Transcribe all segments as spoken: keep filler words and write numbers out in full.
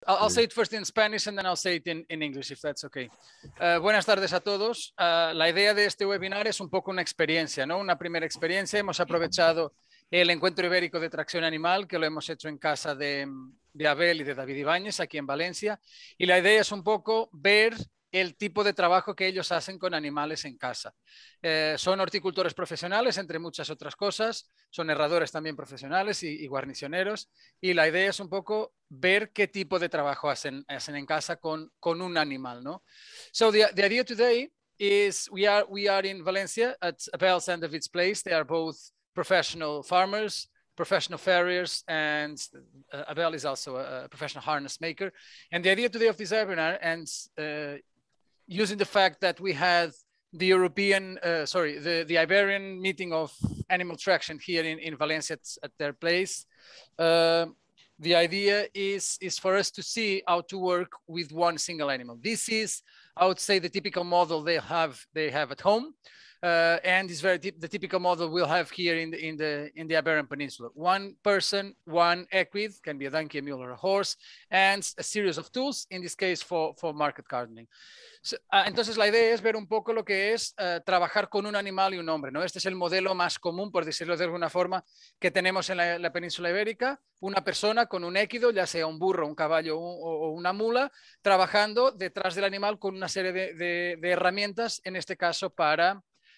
I'll, I'll say it first in Spanish and then I'll say it in, in English, if that's okay. Uh, buenas tardes a todos. Uh, la idea de este webinar es un poco una experiencia, ¿no? Una primera experiencia. Hemos aprovechado el Encuentro Ibérico de Tracción Animal, que lo hemos hecho en casa de, de Abel y de David Ibáñez, aquí en Valencia. Y la idea es un poco ver el tipo de trabajo que ellos hacen con animales en casa. Eh, son horticultores profesionales, entre muchas otras cosas, son herradores también profesionales y, y guarnicioneros, y la idea es un poco ver qué tipo de trabajo hacen, hacen en casa con, con un animal, ¿no? So the, the idea today is we are, we are in Valencia at Abel's and David's place. They are both professional farmers, professional farriers, and uh, Abel is also a, a professional harness maker. And the idea today of this webinar, and uh, using the fact that we had the European, uh, sorry, the, the Iberian meeting of animal traction here in, in Valencia at, at their place. Uh, the idea is, is for us to see how to work with one single animal. This is, I would say, the typical model they have, they have at home. Uh, and is very the typical model we'll have here in the in the in the Iberian Peninsula. One person, one equid, can be a donkey, a mule, or a horse, and a series of tools. In this case, for for market gardening. So, uh, entonces la idea es ver un poco lo que es uh, trabajar con un animal y un hombre, ¿no? Este es el modelo más común, por decirlo de alguna forma, que tenemos en la, la península ibérica. Una persona con un équido, ya sea un burro, un caballo o, o una mula, trabajando detrás del animal con una serie de, de, de herramientas, en este caso para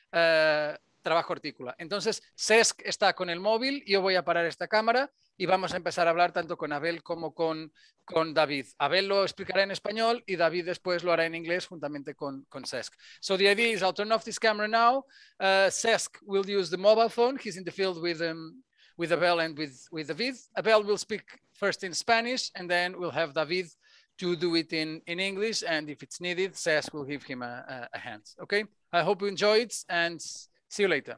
Uh, trabajo hortícola. Entonces, Cesc está con el móvil, yo voy a parar esta cámara y vamos a empezar a hablar tanto con Abel como con, con David. Abel lo explicará en español y David después lo hará en inglés juntamente con, con Cesc. So the idea is I'll turn off this camera now. Uh, Cesc will use the mobile phone. He's in the field with, um, with Abel and with, with David. Abel will speak first in Spanish and then we'll have David to do it in, in English, and if it's needed, Cesc will give him a, a, a hand, okay? I hope you enjoy it, and see you later.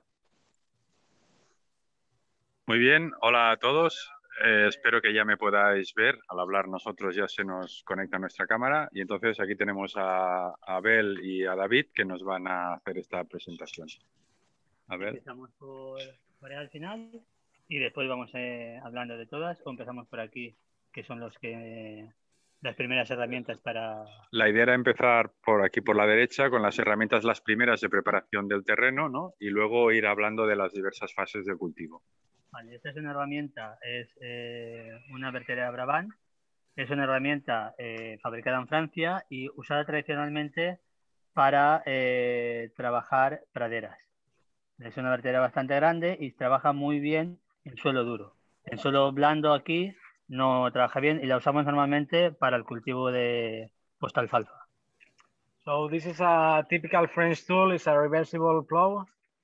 Muy bien, hola a todos. Eh, espero que ya me podáis ver. Al hablar nosotros ya se nos conecta nuestra cámara, y entonces aquí tenemos a, a Abel y a David que nos van a hacer esta presentación. Abel. Empezamos por, por ahí al final y después vamos eh, hablando de todas, o empezamos por aquí, que son los que... las primeras herramientas para... La idea era empezar por aquí, por la derecha, con las herramientas, las primeras de preparación del terreno, ¿no? Y luego ir hablando de las diversas fases del cultivo. Vale, esta es una herramienta, es eh, una vertedera Brabant. Es una herramienta eh, fabricada en Francia y usada tradicionalmente para eh, trabajar praderas. Es una vertedera bastante grande y trabaja muy bien en suelo duro. En suelo blando aquí no trabaja bien y la usamos normalmente para el cultivo de posta alfalfa. So this is a typical French tool. It's a reversible plow.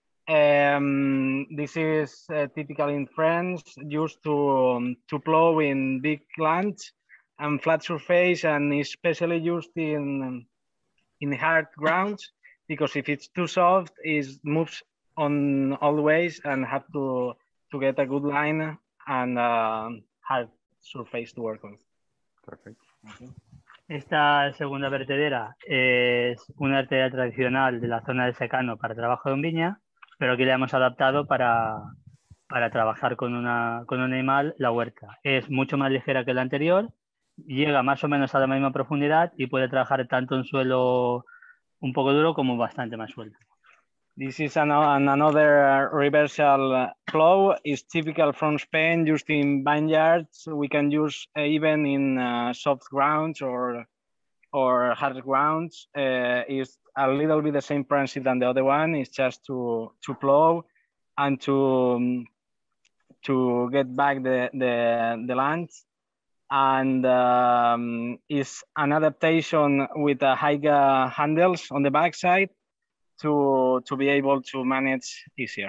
Um, this is uh, typical in France, used to um, to plow in big lands and flat surface, and especially used in in hard grounds, because if it's too soft, it moves on all ways and have to to get a good line and uh, hard surface to work on. Perfecto. Okay. Esta segunda vertedera es una vertedera tradicional de la zona del secano para trabajo en viña, pero aquí la hemos adaptado para, para trabajar con, una, con un animal la huerta. Es mucho más ligera que la anterior, llega más o menos a la misma profundidad y puede trabajar tanto en suelo un poco duro como bastante más suelto. This is an, an, another reversal plow. It's typical from Spain, used in vineyards. We can use uh, even in uh, soft grounds or or hard grounds. Uh, it's a little bit the same principle than the other one. It's just to to plow and to um, to get back the the, the land. And um, it's an adaptation with uh, high handles on the backside. To, to be able to manage easier.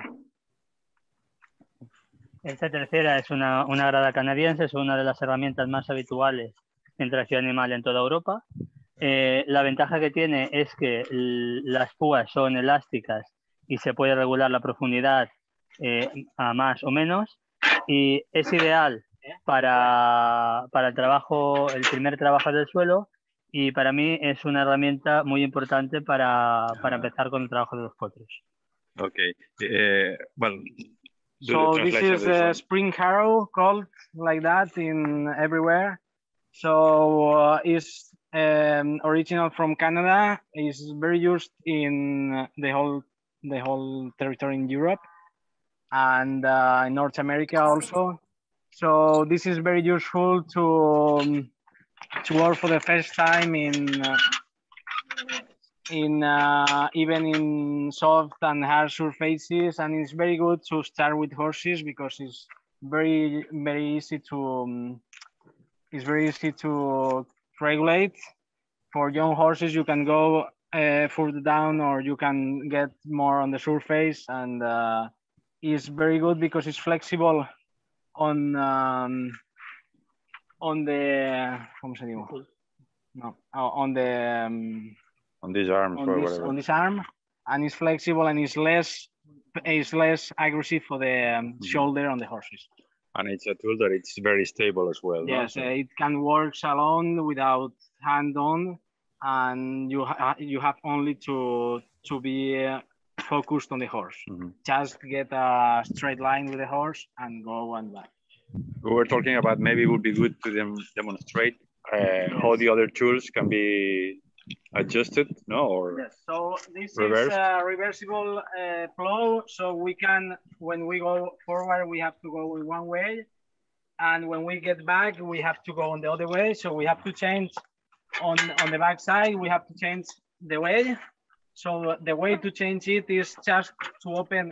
Esta tercera es una, una grada canadiense, es una de las herramientas más habituales en tracción animal en toda Europa. Eh, la ventaja que tiene es que las púas son elásticas y se puede regular la profundidad eh, a más o menos, y es ideal para, para el trabajo, el primer trabajo del suelo. Y para mí es una herramienta muy importante para, para empezar con el trabajo de los potros. Okay. Uh, well, so this is a spring harrow, called like that in everywhere. So uh, it's um, original from Canada. Is very used in the whole the whole territory in Europe and uh, in North America also. So this is very useful to um, to work for the first time in uh, in uh, even in soft and hard surfaces, and it's very good to start with horses because it's very very easy to um, it's very easy to regulate. For young horses, you can go uh, further down or you can get more on the surface, and uh, it's very good because it's flexible on um, on the ¿cómo se dice? No, on the um, on this arm on or this, whatever. on this arm, and it's flexible and it's less it's less aggressive for the um, mm-hmm. shoulder on the horses. And it's a tool that it's very stable as well. Yes, no? uh, it can work alone without hand on, and you ha you have only to to be uh, focused on the horse. Mm-hmm. Just get a straight line with the horse and go and back. We were talking about maybe it would be good to dem demonstrate uh, yes. how the other tools can be adjusted, no? Or yes. So this reversed? is a reversible uh, plow. So we can, when we go forward, we have to go in one way, and when we get back, we have to go on the other way. So we have to change on on the back side. We have to change the way. So the way to change it is just to open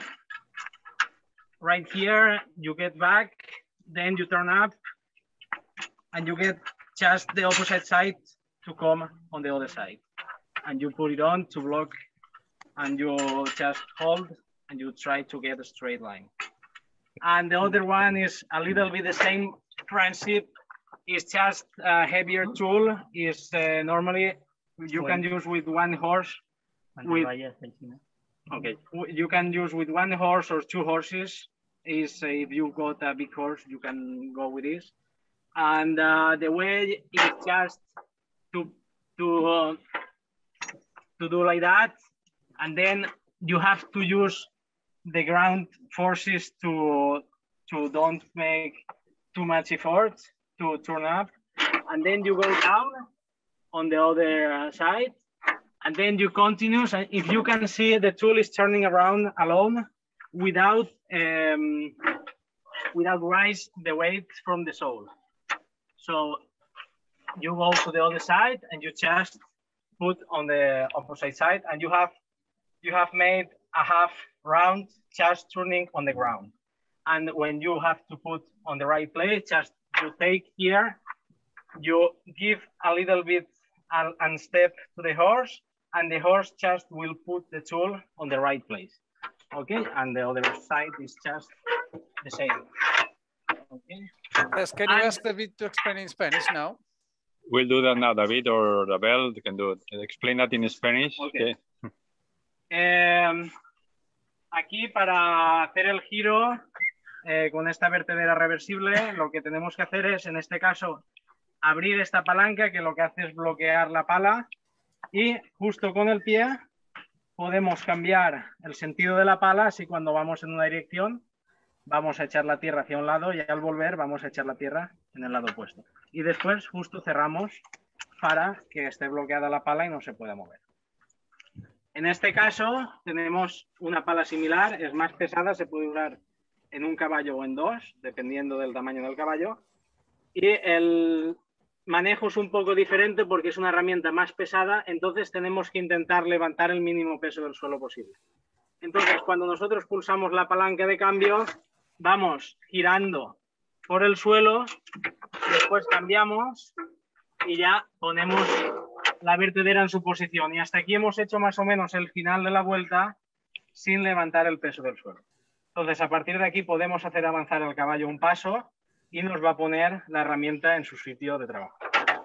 right here. You get back, then you turn up, and you get just the opposite side to come on the other side, and you put it on to block, and you just hold and you try to get a straight line. And the other one is a little bit the same principle. It's just a heavier tool. Is uh, normally you can use with one horse. With, okay, you can use with one horse or two horses. Is uh, if you got a big horse, you can go with this. And uh, the way is just to to uh, to do like that, and then you have to use the ground forces to to don't make too much effort to turn up, and then you go down on the other side, and then you continue. And if you can see, the tool is turning around alone without um, without rise the weight from the sole. So you go to the other side and you just put on the opposite side, and you have you have made a half round just turning on the ground. And when you have to put on the right place, just you take here, you give a little bit and, and step to the horse, and the horse just will put the tool on the right place. Okay, and the other side is just the same. Okay. Yes, can you and, ask David to explain in Spanish now? We'll do that now, David or Abel can do it. Explain that in Spanish. Okay. okay. Eh, aquí para hacer el giro eh, con esta vertedera reversible, lo que tenemos que hacer es, en este caso, abrir esta palanca que lo que hace es bloquear la pala, y justo con el pie podemos cambiar el sentido de la pala, así cuando vamos en una dirección vamos a echar la tierra hacia un lado y al volver vamos a echar la tierra en el lado opuesto. Y después justo cerramos para que esté bloqueada la pala y no se pueda mover. En este caso tenemos una pala similar, es más pesada, se puede usar en un caballo o en dos, dependiendo del tamaño del caballo. Y el manejo es un poco diferente porque es una herramienta más pesada, entonces tenemos que intentar levantar el mínimo peso del suelo posible. Entonces, cuando nosotros pulsamos la palanca de cambio, vamos girando por el suelo, después cambiamos y ya ponemos la vertedera en su posición. Y hasta aquí hemos hecho más o menos el final de la vuelta sin levantar el peso del suelo. Entonces, a partir de aquí podemos hacer avanzar el caballo un paso y nos va a poner la herramienta en su sitio de trabajo.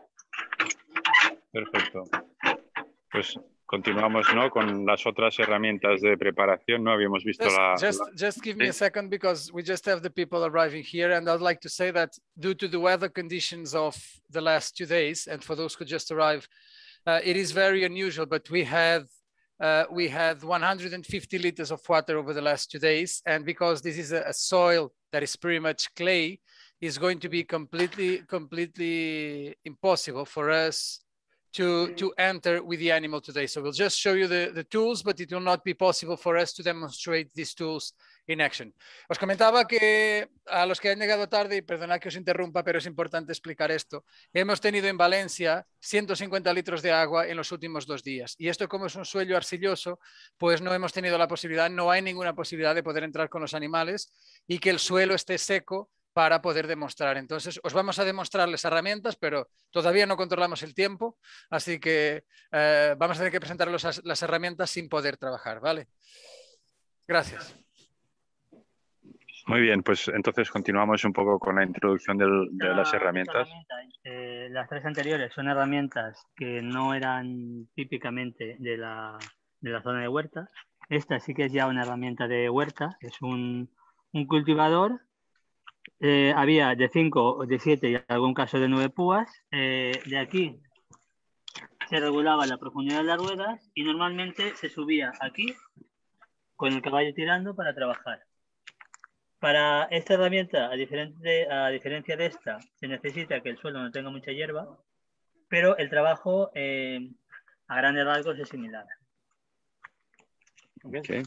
Perfecto. Pues continuamos, ¿no? Con las otras herramientas de preparación. No habíamos visto just, la... Just, la... just give me a second, because we just have the people arriving here, and I'd like to say that due to the weather conditions of the last two days, and for those who just arrived, uh, it is very unusual, but we had uh, we had one hundred fifty liters of water over the last two days, and because this is a, a soil that is pretty much clay, it's going to be completely, completely impossible for us to, to enter with the animal today. So we'll just show you the, the tools, but it will not be possible for us to demonstrate these tools in action. Os comentaba que a los que han llegado tarde, y perdonad que os interrumpa, pero es importante explicar esto, hemos tenido en Valencia ciento cincuenta litros de agua en los últimos dos días. Y esto, como es un suelo arcilloso, pues no hemos tenido la posibilidad, no hay ninguna posibilidad de poder entrar con los animales y que el suelo esté seco para poder demostrar. Entonces, os vamos a demostrar las herramientas, pero todavía no controlamos el tiempo, así que eh, vamos a tener que presentar los, las herramientas sin poder trabajar, ¿vale? Gracias. Muy bien, pues entonces continuamos un poco con la introducción del, de las herramientas. herramientas eh, las tres anteriores son herramientas que no eran típicamente de la, de la zona de huerta. Esta sí que es ya una herramienta de huerta, es un, un cultivador. Eh, había de cinco, de siete y en algún caso de nueve púas. Eh, de aquí se regulaba la profundidad de las ruedas y normalmente se subía aquí con el caballo tirando para trabajar. Para esta herramienta, a, diferente, a diferencia de esta, se necesita que el suelo no tenga mucha hierba, pero el trabajo eh, a grandes rasgos es similar. Okay.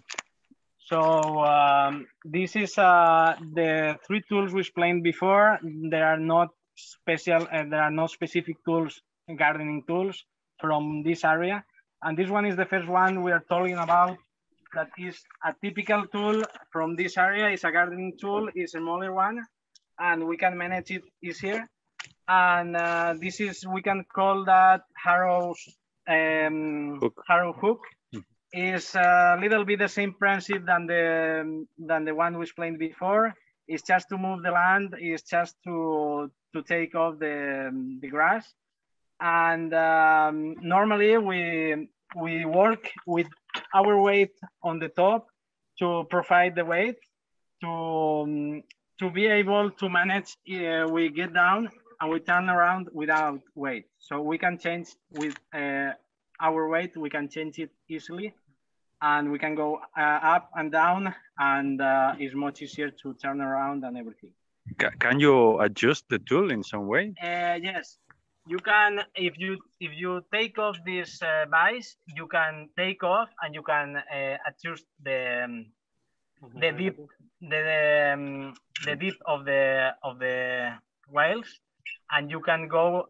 So um, this is uh, the three tools we explained before. There are not special, uh, there are no specific tools, gardening tools from this area. And this one is the first one we are talking about. That is a typical tool from this area. It's a gardening tool. It's a smaller one, and we can manage it easier. And uh, this is, we can call that Harrow's um, Hook. Harrow hook. Is a little bit the same principle than the than the one we explained before. It's just to move the land. It's just to to take off the the grass. And um, normally we we work with our weight on the top to provide the weight to um, to be able to manage. Uh, we get down and we turn around without weight. So we can change with uh, our weight. We can change it easily. And we can go uh, up and down, and uh, it's much easier to turn around and everything. Can you adjust the tool in some way? Uh, yes, you can. If you if you take off this uh, vise, you can take off and you can uh, adjust the um, the dip the um, the dip of the of the whales, and you can go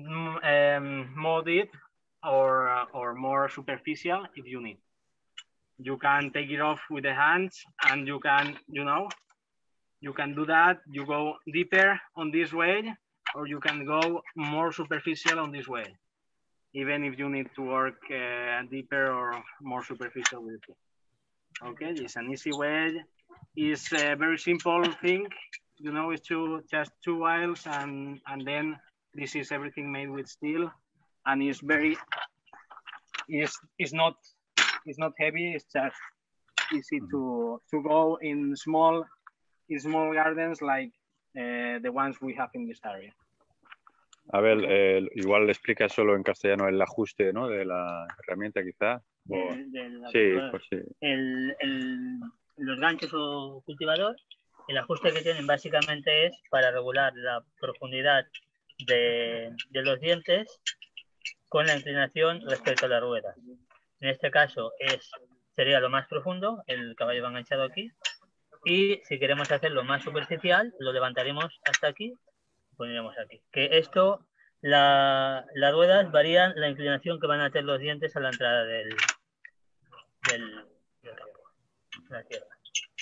um, more deep or uh, or more superficial if you need. You can take it off with the hands and you can, you know, you can do that. You go deeper on this way, or you can go more superficial on this way, even if you need to work uh, deeper or more superficial with it. Okay, it's an easy way. It's a very simple thing, you know, it's two, just two wires, and, and then this is everything made with steel, and it's very, it's, it's not, it's not heavy, it's just easy to, to go in small, in small gardens like uh, the ones we have in this area. Abel, eh, igual le explica solo en castellano el ajuste, ¿no?, de la herramienta, quizá. O... De, de la, sí, pues sí. El, el, los ganchos o cultivador, el ajuste que tienen básicamente es para regular la profundidad de, de los dientes con la inclinación respecto a la rueda. En este caso es, sería lo más profundo, el caballo va enganchado aquí, y si queremos hacerlo más superficial, lo levantaremos hasta aquí, pondremos aquí. Que esto, la, las ruedas varían la inclinación que van a tener los dientes a la entrada del, del, del campo, de la tierra.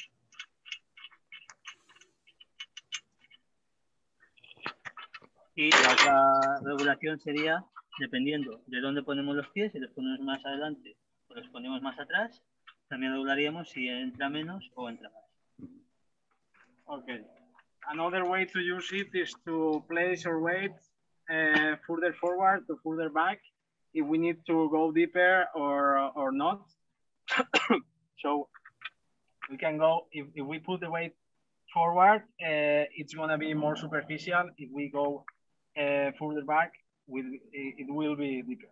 Y la otra regulación sería, dependiendo de dónde ponemos los pies, si los ponemos más adelante o los ponemos más atrás, también regularíamos si entra menos o entra más. Okay. Another way to use it is to place our weight uh, further forward or further back if we need to go deeper or, or not. So we can go, if, if we put the weight forward, uh, it's going to be more superficial. If we go uh, further back, with, it will be deeper.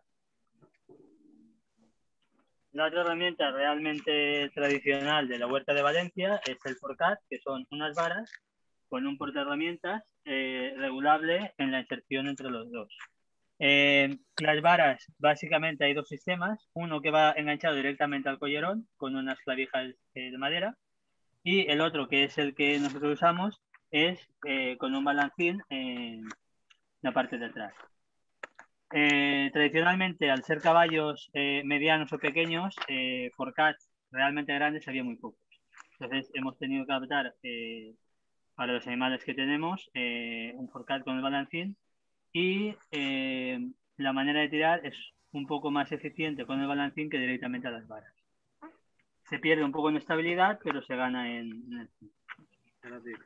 La otra herramienta realmente tradicional de la huerta de Valencia es el forcat, que son unas varas con un portaherramientas eh, regulable en la inserción entre los dos. Eh, las varas, básicamente hay dos sistemas, uno que va enganchado directamente al collerón con unas clavijas eh, de madera, y el otro, que es el que nosotros usamos, es eh, con un balancín en la parte de atrás. Eh, tradicionalmente, al ser caballos eh, medianos o pequeños, eh, forcats realmente grandes había muy pocos. Entonces hemos tenido que adaptar eh, para los animales que tenemos eh, un forcat con el balancín, y eh, la manera de tirar es un poco más eficiente con el balancín que directamente a las varas. Se pierde un poco en estabilidad, pero se gana en... en el...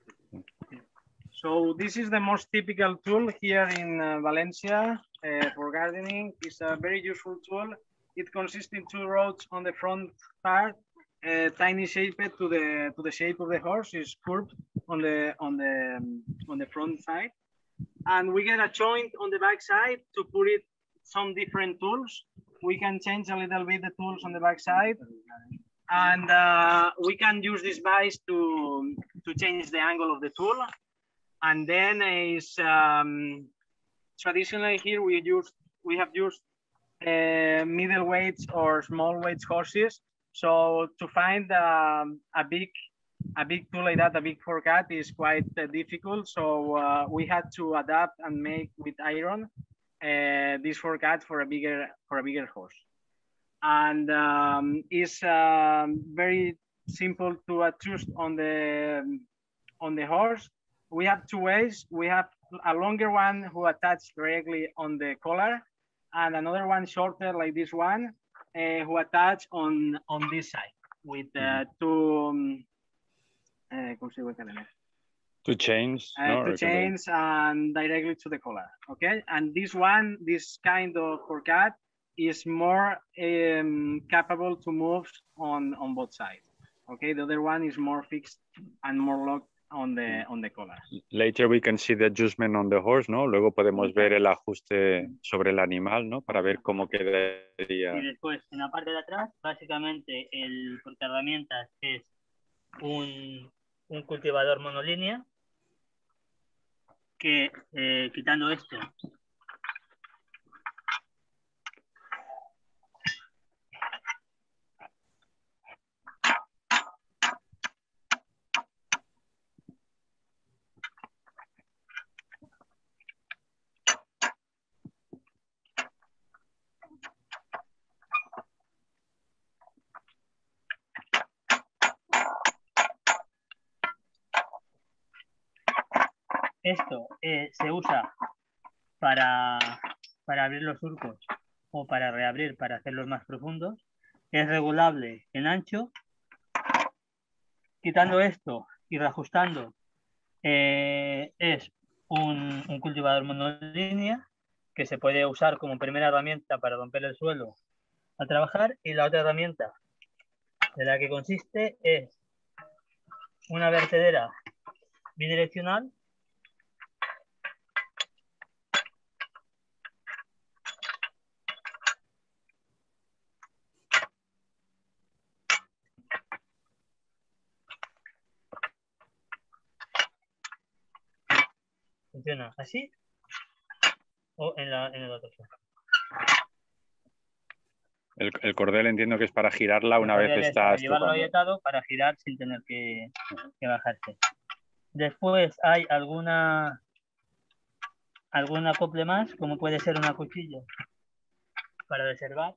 So this is the most typical tool here in uh, Valencia uh, for gardening. It's a very useful tool. It consists in two rods on the front part, uh, tiny shaped to the to the shape of the horse. Is curved on the on the um, on the front side, and we get a joint on the back side to put it some different tools. We can change a little bit the tools on the back side, and uh, we can use this vise to to change the angle of the tool. And then is um, traditionally here we use we have used uh, middle weights or small weights horses. So to find um, a big a big tool like that, a big forcat, is quite uh, difficult. So uh, we had to adapt and make with iron uh, this forcat for a bigger for a bigger horse. And um, it's um, very simple to adjust on the on the horse. We have two ways. We have a longer one who attach directly on the collar, and another one shorter like this one uh, who attach on on this side with uh, two um, uh, two chains, uh, no? two chains and directly to the collar. Okay, and this one, this kind of forcat is more um, capable to move on on both sides. Okay, the other one is more fixed and more locked on the on the collar. Later we can see the adjustment on the horse, ¿no? Luego podemos ver el ajuste sobre el animal, ¿no? Para ver cómo quedaría. Y después, en la parte de atrás, básicamente el portaherramientas es un, un cultivador monolínea que, eh, quitando esto, esto eh, se usa para, para abrir los surcos o para reabrir, para hacerlos más profundos. Es regulable en ancho. Quitando esto y reajustando, eh, es un, un cultivador monolínea que se puede usar como primera herramienta para romper el suelo al trabajar, y la otra herramienta de la que consiste es una vertedera bidireccional funciona así o en, la, en el otro. El, el cordel entiendo que es para girarla una vez está para llevarlo ahí atado, para girar sin tener que, que bajarse. Después hay alguna algún acople más, como puede ser una cuchilla para reservar,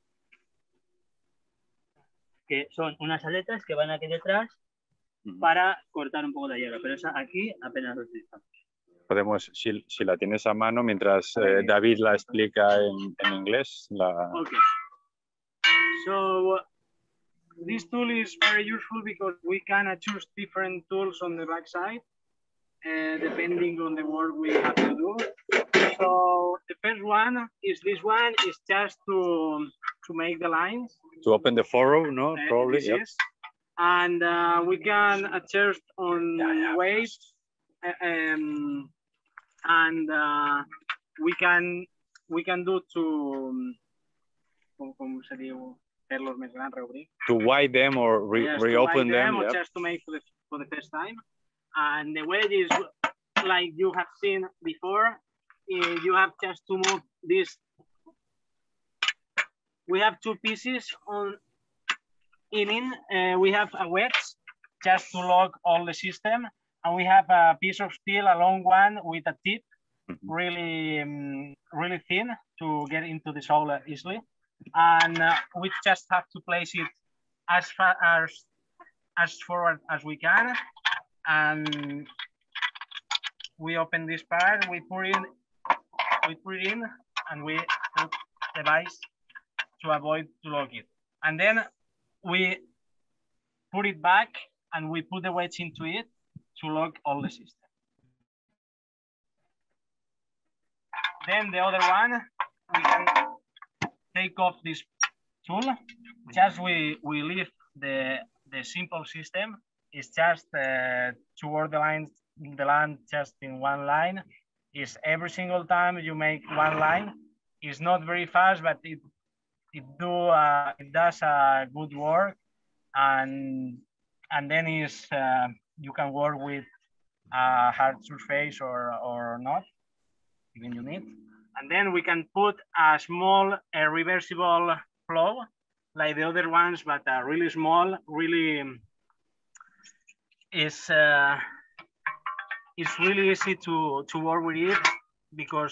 que son unas aletas que van aquí detrás para cortar un poco la hierba, pero esa aquí apenas lo utilizamos. Podemos, si, si la tienes a mano, mientras eh, David la explica en, en inglés. La... Okay. So this tool is very useful because we can adjust different tools on the back side uh, depending on the work we have to do. So the first one is this one is just to to make the lines. To open the furrow, no? Uh, Probably, yep. Is. And uh, we can adjust on yeah, yeah. weight, uh, um, and uh, we can we can do to um, ¿cómo sería? Hacerlos más grandes, reabrir. To widen them or re yes, reopen to them, them or yep. just to make for the for the first time. And the wedge is like you have seen before. You have just to move this. We have two pieces on in in. Uh, we have a wedge just to lock all the system, and we have a piece of steel, a long one with a tip, really, um, really thin to get into the sole easily. And uh, we just have to place it as far as as forward as we can, and we open this part. We put in, we put it in, and we put the vise to avoid to lock it. And then we put it back, and we put the wedge into it to lock all the system. Then the other one, we can take off this tool. Just we we leave the the simple system. It's just uh, toward the line, the land just in one line. Is every single time you make one line. It's not very fast, but it it do uh, it does uh, good work, and and then is uh, you can work with a hard surface or or not, even you need. And then we can put a small uh, reversible plow like the other ones, but uh, really small, really is uh, it's really easy to to work with it because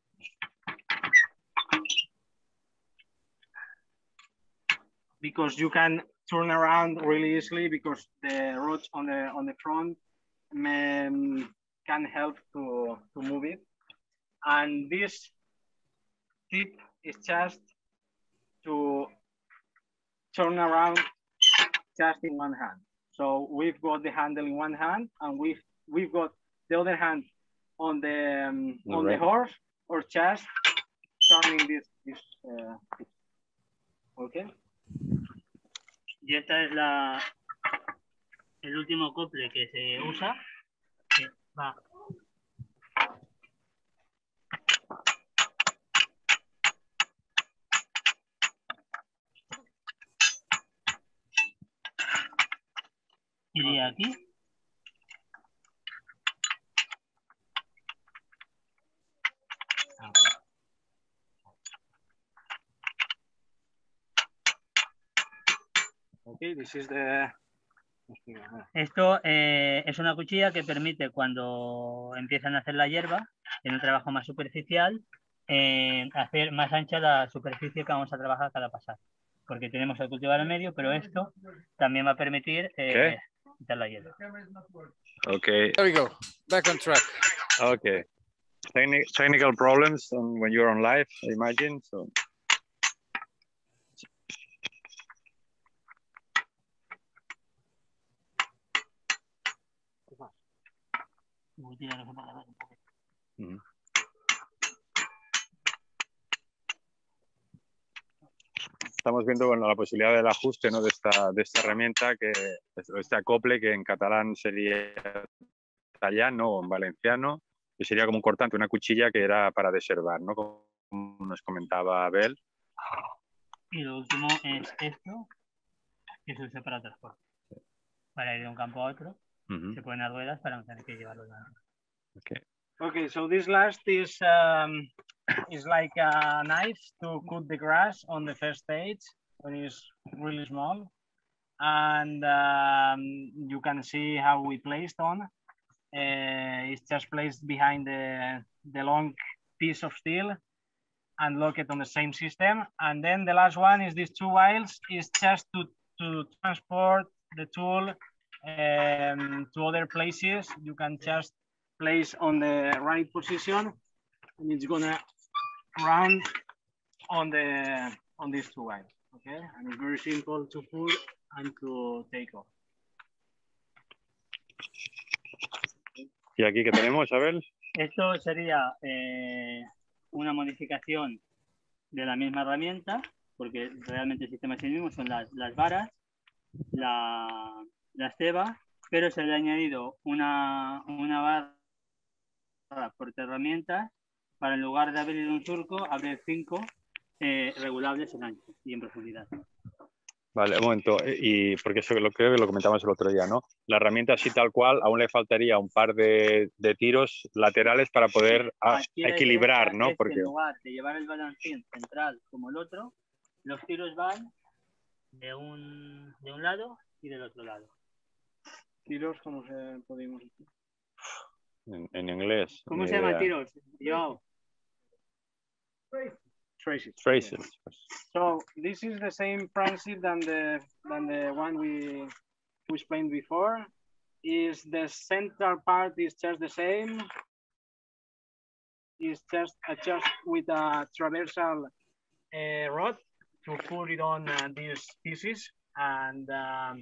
because you can turn around really easily because the rods on the on the front may, can help to to move it. And this tip is just to turn around just in one hand. So we've got the handle in one hand, and we've we've got the other hand on the um, on right. the horse, or just turning this this. Uh, okay. Y esta es la el último acople que se usa. Que va. Iría aquí. Okay, this is the... Esto eh, es una cuchilla que permite, cuando empiezan a hacer la hierba, en un trabajo más superficial, eh, hacer más ancha la superficie que vamos a trabajar cada pasar. Porque tenemos el cultivar en medio, pero esto también va a permitir eh, quitar la hierba. Okay. There we go. Back on track. Okay. Techni technical problems on when you're on live, I imagine. So. Mm-hmm. Estamos viendo, bueno, la posibilidad del ajuste, ¿no? de, esta, de esta herramienta, que este acople, que en catalán sería tallano o en valenciano, que sería como un cortante, una cuchilla que era para deservar, ¿no? Como nos comentaba Abel. Y lo último es esto, que se usa para transporte. Para ir de un campo a otro, uh-huh. se ponen las ruedas para no tener que llevarlo nada. Okay. Okay, so this last is um, is like a knife to cut the grass on the first stage when it's really small, and um, you can see how we placed on. Uh, it's just placed behind the the long piece of steel and lock it on the same system. And then the last one is these two vials is just to to transport the tool um, to other places. You can just place on the right position, and it's gonna round on the on these two vials. Okay, and it's very simple to pull and to take off. ¿Y aquí qué tenemos, Abel? Esto sería eh, una modificación de la misma herramienta, porque realmente el sistema es el mismo, son las, las varas, la, la ceba, pero se le ha añadido una, una barra porta herramientas para, en lugar de abrir un surco, abrir cinco eh, regulables en ancho y en profundidad. Vale, un momento, y porque eso lo creo que lo comentamos el otro día, ¿no? La herramienta así tal cual, aún le faltaría un par de, de tiros laterales para poder a, equilibrar, ¿no? Es Porque en lugar de llevar el balancín central como el otro, los tiros van de un, de un lado y del otro lado. Tiros, ¿cómo se podemos decir? en, en inglés. ¿Cómo ni se llama idea. tiros? Yo. Traces. Traces. So this is the same principle than the than the one we we explained before. Is the central part is just the same. Is just adjust with a traversal uh, rod to put it on uh, these pieces, and um,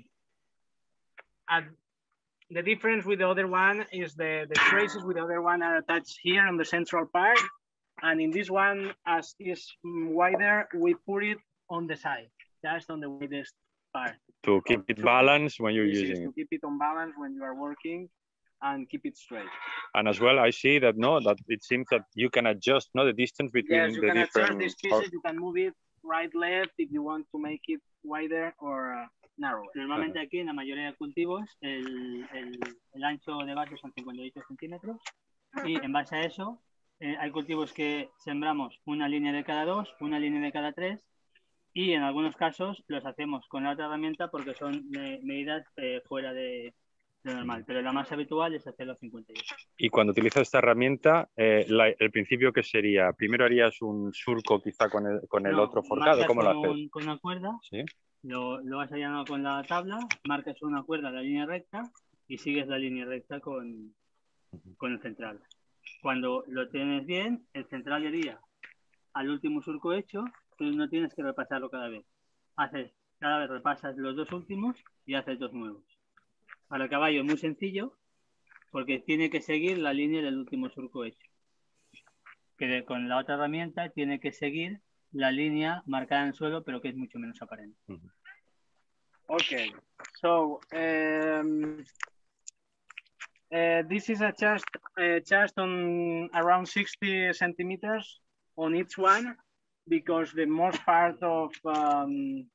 and the difference with the other one is the the traces with the other one are attached here on the central part. And in this one, as is wider, we put it on the side, just on the widest part. To keep it balanced when you're This using is to it. keep it on balance when you are working and keep it straight. And as well, I see that no, that it seems that you can adjust no the distance between Yes, you the can different. adjust these pieces. You can move it right, left if you want to make it wider or uh, narrower. Normalmente aquí en la mayoría de cultivos el, el, el ancho de base son cincuenta y ocho centímetros y en base a eso eh, hay cultivos que sembramos una línea de cada dos, una línea de cada tres y en algunos casos los hacemos con la otra herramienta porque son me, medidas eh, fuera de lo normal, pero la más habitual es hacerlo a cincuenta y ocho. Y cuando utilizas esta herramienta, eh, la, el principio que sería, primero harías un surco quizá con el, con el No, otro forcado, ¿cómo lo con haces? Un, con una cuerda, ¿Sí? lo, lo vas allá con la tabla, marcas una cuerda en la línea recta y sigues la línea recta con, con el central. Cuando lo tienes bien, el central iría al último surco hecho, tú no tienes que repasarlo cada vez. Haces, cada vez repasas los dos últimos y haces dos nuevos. Para el caballo es muy sencillo porque tiene que seguir la línea del último surco hecho. Que de, con la otra herramienta tiene que seguir la línea marcada en el suelo, pero que es mucho menos aparente. Okay, so um, uh, this is a chest, uh, chest on around sixty centimeters on each one, because the most part of um,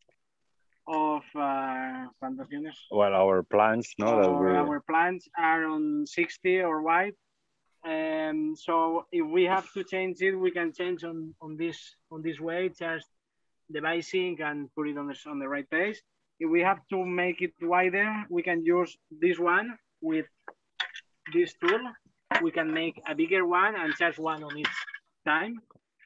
of uh, well, our plants, no, that we... our plants are on sixty or wide. Um, so if we have to change it, we can change on on this on this way, just devising and put it on the on the right place. If we have to make it wider, we can use this one with this tool. We can make a bigger one and just one on each time.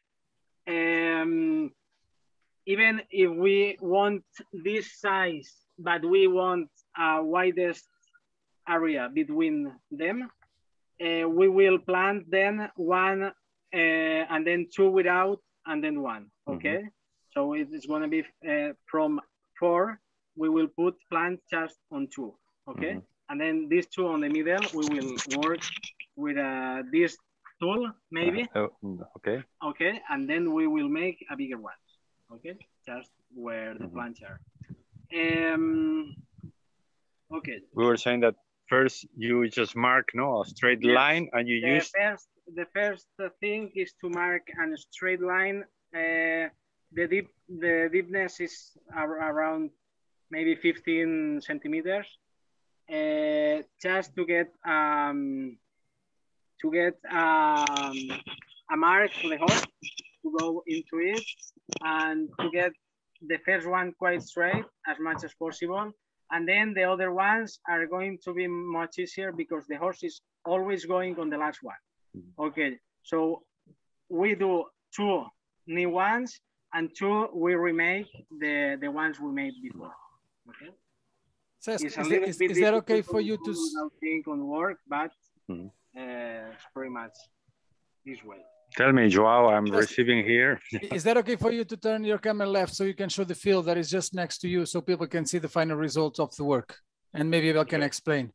Um, even if we want this size, but we want a widest area between them, uh, we will plant then one uh, and then two without and then one, okay? Mm-hmm. So it's going to be uh, from four, we will put plant just on two, okay? Mm-hmm. And then these two on the middle, we will work with uh, this tool, maybe. Uh, oh, okay. Okay, and then we will make a bigger one, okay? Just where the mm-hmm. plants are. Um, okay. We were saying that first you just mark no a straight yes. line and you the use... First, the first thing is to mark a straight line. Uh, the, deep, the deepness is around maybe fifteen centimeters. Uh, just to get um, to get um, a mark for the horse to go into it and to get the first one quite straight as much as possible. And then the other ones are going to be much easier because the horse is always going on the last one. Okay, so we do two new ones and two we remake the, the ones we made before. Okay. So is, is, is, is that okay for you to think on work, but mm-hmm. uh, it's pretty much this way. Tell me, Joao, I'm just receiving here. Is that okay for you to turn your camera left so you can show the field that is just next to you so people can see the final results of the work? And maybe Abel can explain.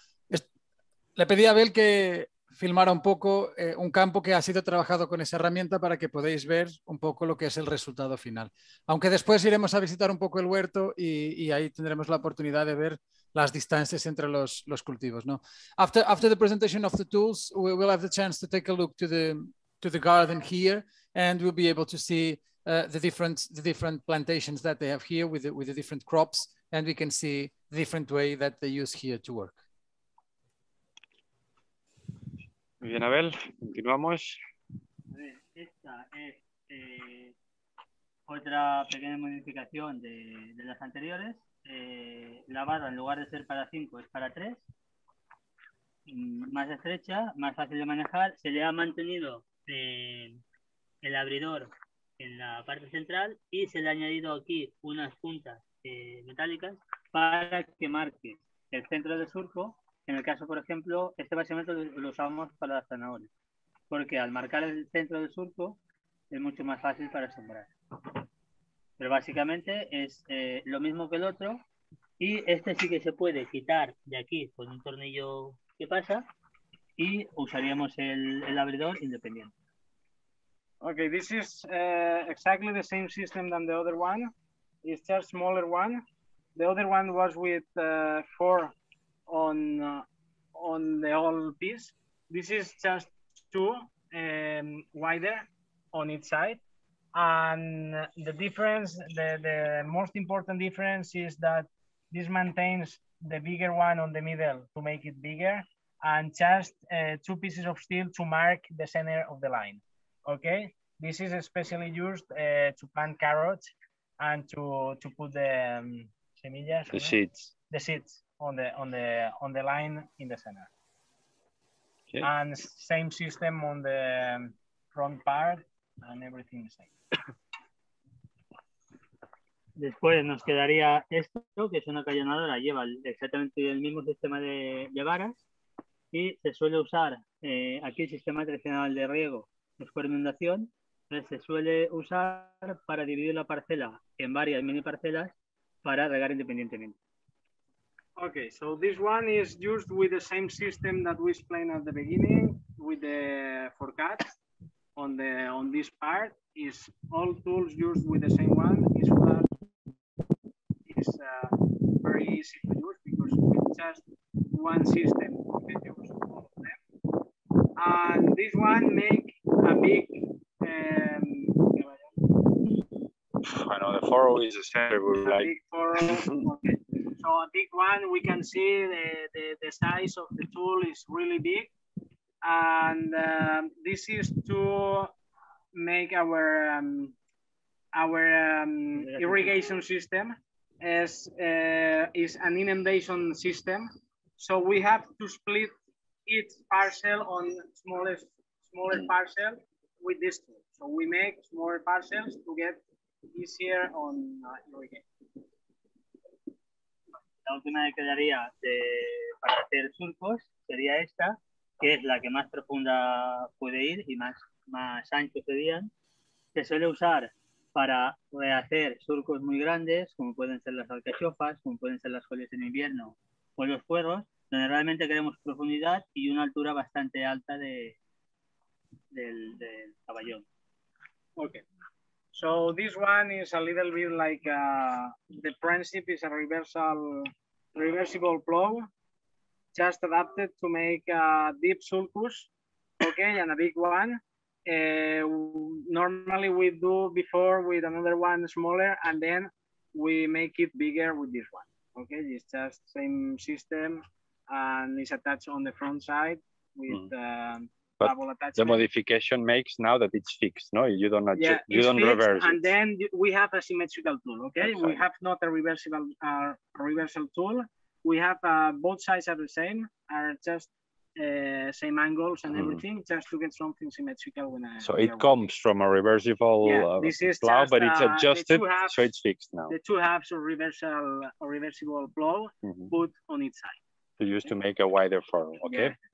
Le pedí a Abel que filmara un poco eh, un campo que ha sido trabajado con esa herramienta para que podáis ver un poco lo que es el resultado final. Aunque después iremos a visitar un poco el huerto y, y ahí tendremos la oportunidad de ver las distancias entre los, los cultivos, ¿no? After, after the presentation of the tools, we will have the chance to take a look to the, to the garden here and we'll be able to see uh, the different the different plantations that they have here with the, with the different crops, and we can see the different way that they use here to work. Muy bien, Abel, continuamos. Esta es eh, otra pequeña modificación de, de las anteriores. Eh, la barra, en lugar de ser para cinco, es para tres. Más estrecha, más fácil de manejar. Se le ha mantenido eh, el abridor en la parte central y se le ha añadido aquí unas puntas eh, metálicas para que marque el centro del surco. En el caso, por ejemplo, este básicamente lo, lo usamos para las zanahorias, porque al marcar el centro del surco es mucho más fácil para sembrar. Pero básicamente es eh, lo mismo que el otro, y este sí que se puede quitar de aquí con un tornillo que pasa y usaríamos el, el abridor independiente. Okay, this is uh, exactly the same system than the other one. It's just smaller one. The other one was with uh, four on uh, on the whole piece. This is just two um, wider on each side. And the difference, the, the most important difference is that this maintains the bigger one on the middle to make it bigger, and just uh, two pieces of steel to mark the center of the line. Okay, this is especially used uh, to plant carrots and to to put the um, semillas, The ¿no? seeds. the seeds on the on the on the line in the center. Okay. And same system on the um, front part and everything the same. Después nos quedaría esto, que es una cañonadora, lleva exactamente el mismo sistema de, de varas, y se suele usar eh, aquí el sistema tradicional de riego es por inundación. Entonces se suele usar para dividir la parcela en varias mini parcelas para regar independientemente. Okay, so this one is used with the same system that we explained at the beginning with the forecast. On the on this part is all tools used with the same one. Is fast, is uh, very easy to use because with just one system we can use all of them. And this one make a big. Um, I know the furrow is the center. We a like. big furrow. Okay. So a big one, we can see the, the, the size of the tool is really big. And um, this is to make our um, our um, irrigation system as uh, is an inundation system. So we have to split each parcel on smaller smaller parcel with this tool. So we make smaller parcels to get easier on uh, irrigation. La última que quedaría de, para hacer surcos sería esta, que es la que más profunda puede ir y más, más ancho serían. Se suele usar para hacer surcos muy grandes, como pueden ser las alcachofas, como pueden ser las colias en invierno o los puerros, donde realmente queremos profundidad y una altura bastante alta de, del, del caballón. Okay. So this one is a little bit like uh, the principle is a reversal, reversible plow, just adapted to make a deep sulcus, okay, and a big one. Uh, normally we do before with another one smaller, and then we make it bigger with this one. Okay, it's just same system, and it's attached on the front side with. Mm. Um, The modification makes now that it's fixed, no? You don't adjust, yeah, you don't reverse and it. then we have a symmetrical tool. Okay, Exactly. We have not a reversible uh, a reversal tool. We have uh, both sides are the same, are just uh, same angles and mm-hmm. everything, just to get something symmetrical when I. So it comes from a reversible yeah, uh, this is plow, just, but it's uh, adjusted, halves, so it's fixed now. The two halves of reversal or reversible plow mm-hmm. put on each side. To use okay. to make a wider furrow. Okay. Yeah.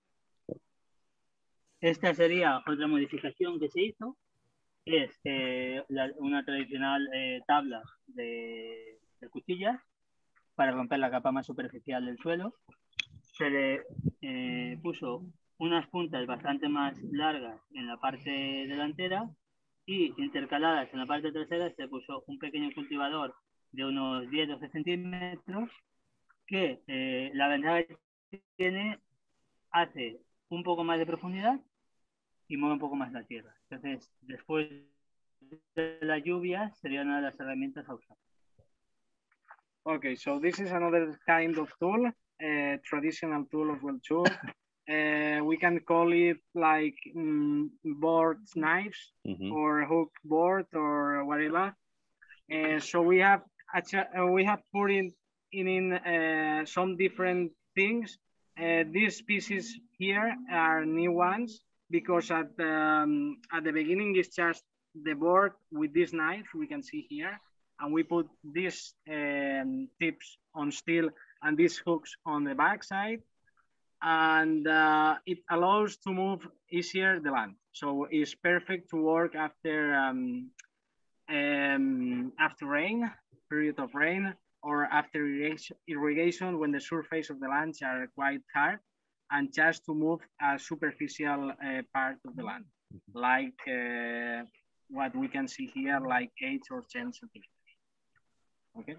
Esta sería otra modificación que se hizo, es eh, la, una tradicional eh, tabla de, de cuchillas para romper la capa más superficial del suelo. Se le eh, puso unas puntas bastante más largas en la parte delantera y intercaladas en la parte trasera se puso un pequeño cultivador de unos diez a doce centímetros que eh, la ventaja que tiene hace un poco más de profundidad y mueve un poco más la tierra. Entonces, después de las lluvias sería una de las herramientas a usar. Okay, so this is another kind of tool, a traditional tool as well too. Uh, we can call it like um, board knives Mm-hmm. or hook board or whatever. Uh, so we have uh, we have put in in, in uh, some different things. Uh, these pieces here are new ones because at the, um, at the beginning it's just the board with this knife we can see here, and we put these um, tips on steel and these hooks on the back side, and uh, it allows to move easier the land. So it's perfect to work after um, um, after rain, period of rain, or after irrigation, irrigation when the surface of the lands are quite hard, and just to move a superficial uh, part of the land, like uh, what we can see here, like eight or ten centimeters. Okay.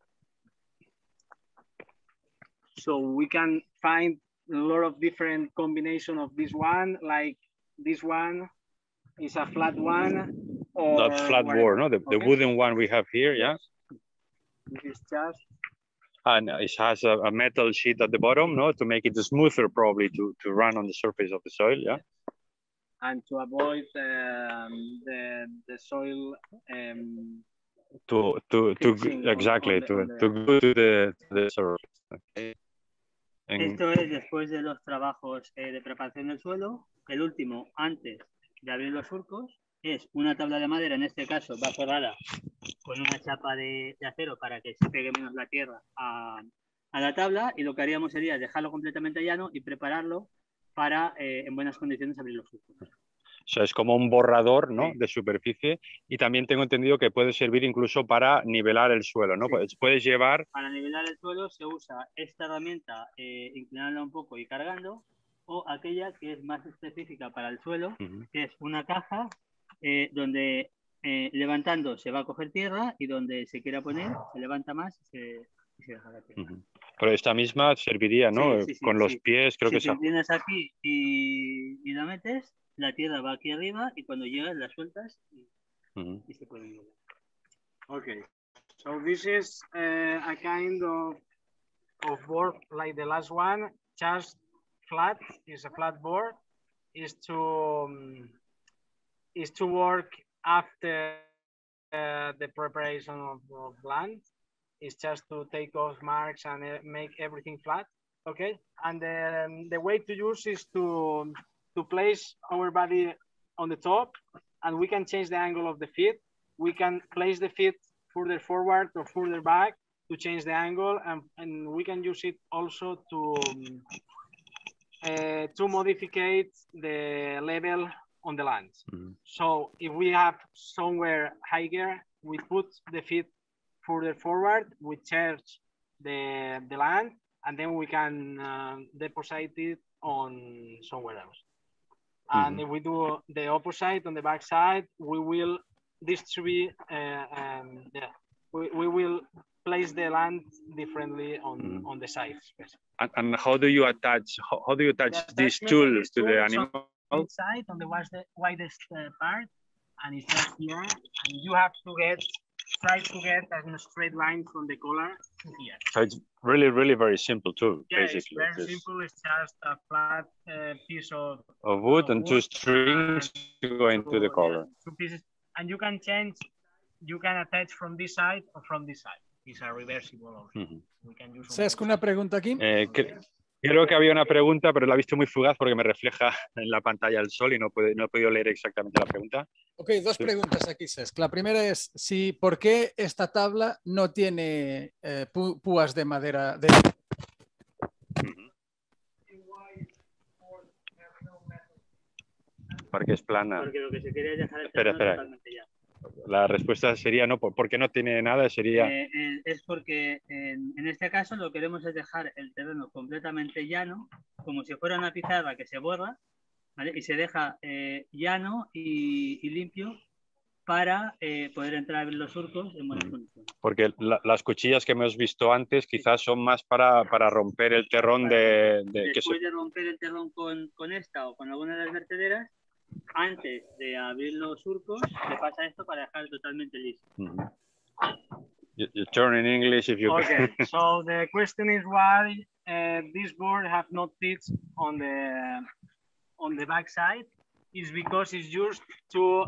So we can find a lot of different combination of this one, like this one is a flat one. Or That flat board, no? The, the okay. wooden one we have here, yeah? This is just... And it has a, a metal sheet at the bottom, no? To make it smoother probably to, to run on the surface of the soil, yeah? And to avoid um, the, the soil... Um, to, to, to, exactly, to, to go to the, to the surface. Okay. En... Esto es después de los trabajos eh, de preparación del suelo. El último, antes de abrir los surcos, es una tabla de madera, en este caso va forrada con una chapa de, de acero para que se pegue menos la tierra a, a la tabla, y lo que haríamos sería dejarlo completamente llano y prepararlo para eh, en buenas condiciones abrir los surcos. O sea, es como un borrador, ¿no? Sí. De superficie, y también tengo entendido que puede servir incluso para nivelar el suelo, ¿no? Sí. Puedes, puedes llevar... Para nivelar el suelo se usa esta herramienta eh, inclinándola un poco y cargando, o aquella que es más específica para el suelo, uh-huh. que es una caja eh, donde eh, levantando se va a coger tierra y donde se quiera poner se levanta más y se, y se deja la tierra. Uh-huh. Pero esta misma serviría, ¿no? Sí, sí, sí, Con los sí. pies, creo si que... Si te inclinas aquí y, y la metes, la tierra va aquí arriba y cuando llegas la sueltas y, uh-huh. y se puede nivelar. Okay, so this is uh, a kind of, of board like the last one, just flat, is a flat board, is to um, is to work after uh, the preparation of, of land. It's just to take off marks and uh, make everything flat. Okay, and then the way to use is to to place our body on the top, and we can change the angle of the feet. We can place the feet further forward or further back to change the angle, and, and we can use it also to um, uh, to modify the level on the land. Mm-hmm. So if we have somewhere higher, we put the feet further forward, we charge the, the land, and then we can uh, deposit it on somewhere else. Mm-hmm. And if we do the opposite on the back side, we will distribute, uh, um, yeah, we, we will place the land differently on, mm-hmm. on the sides. And, and how do you attach, how, how do you attach the these tools to the animal? Inside on the widest uh, part, and it's just here, and you have to get, try to get a straight line from the collar to here. So it's really, really very simple too, yeah, basically. It's very it's simple, it's just a flat uh, piece of, of wood of and wood two strings and to go into two, the collar. Yeah, two pieces, and you can change, you can attach from this side or from this side. It's a reversible also. Uh-huh. We can use ¿Sabes una pregunta aquí? Eh, que, creo que había una pregunta, pero la he visto muy fugaz porque me refleja en la pantalla el sol y no, puede, no he podido leer exactamente la pregunta. Ok, dos preguntas aquí, Cesc. La primera es si por qué esta tabla no tiene eh, pu púas de madera. De... Uh-huh. Porque es plana. Porque lo que se quería dejar el espera, espera. Totalmente ya. La respuesta sería no, porque no tiene nada, sería... Eh, eh, es porque en, en este caso lo que queremos es dejar el terreno completamente llano, como si fuera una pizarra que se borra, ¿vale? Y se deja eh, llano y, y limpio para eh, poder entrar en los surcos en buenas mm. condiciones. Porque la, las cuchillas que hemos visto antes quizás son más para, para romper el terrón de... de Después que se... de romper el terrón con, con esta o con alguna de las vertederas, antes de abrir los surcos, le pasa esto para dejar totalmente listo. Mm-hmm. you, you turn in English if you Okay, so the question is why uh, this board have no teeth on the on the back side is because it's used to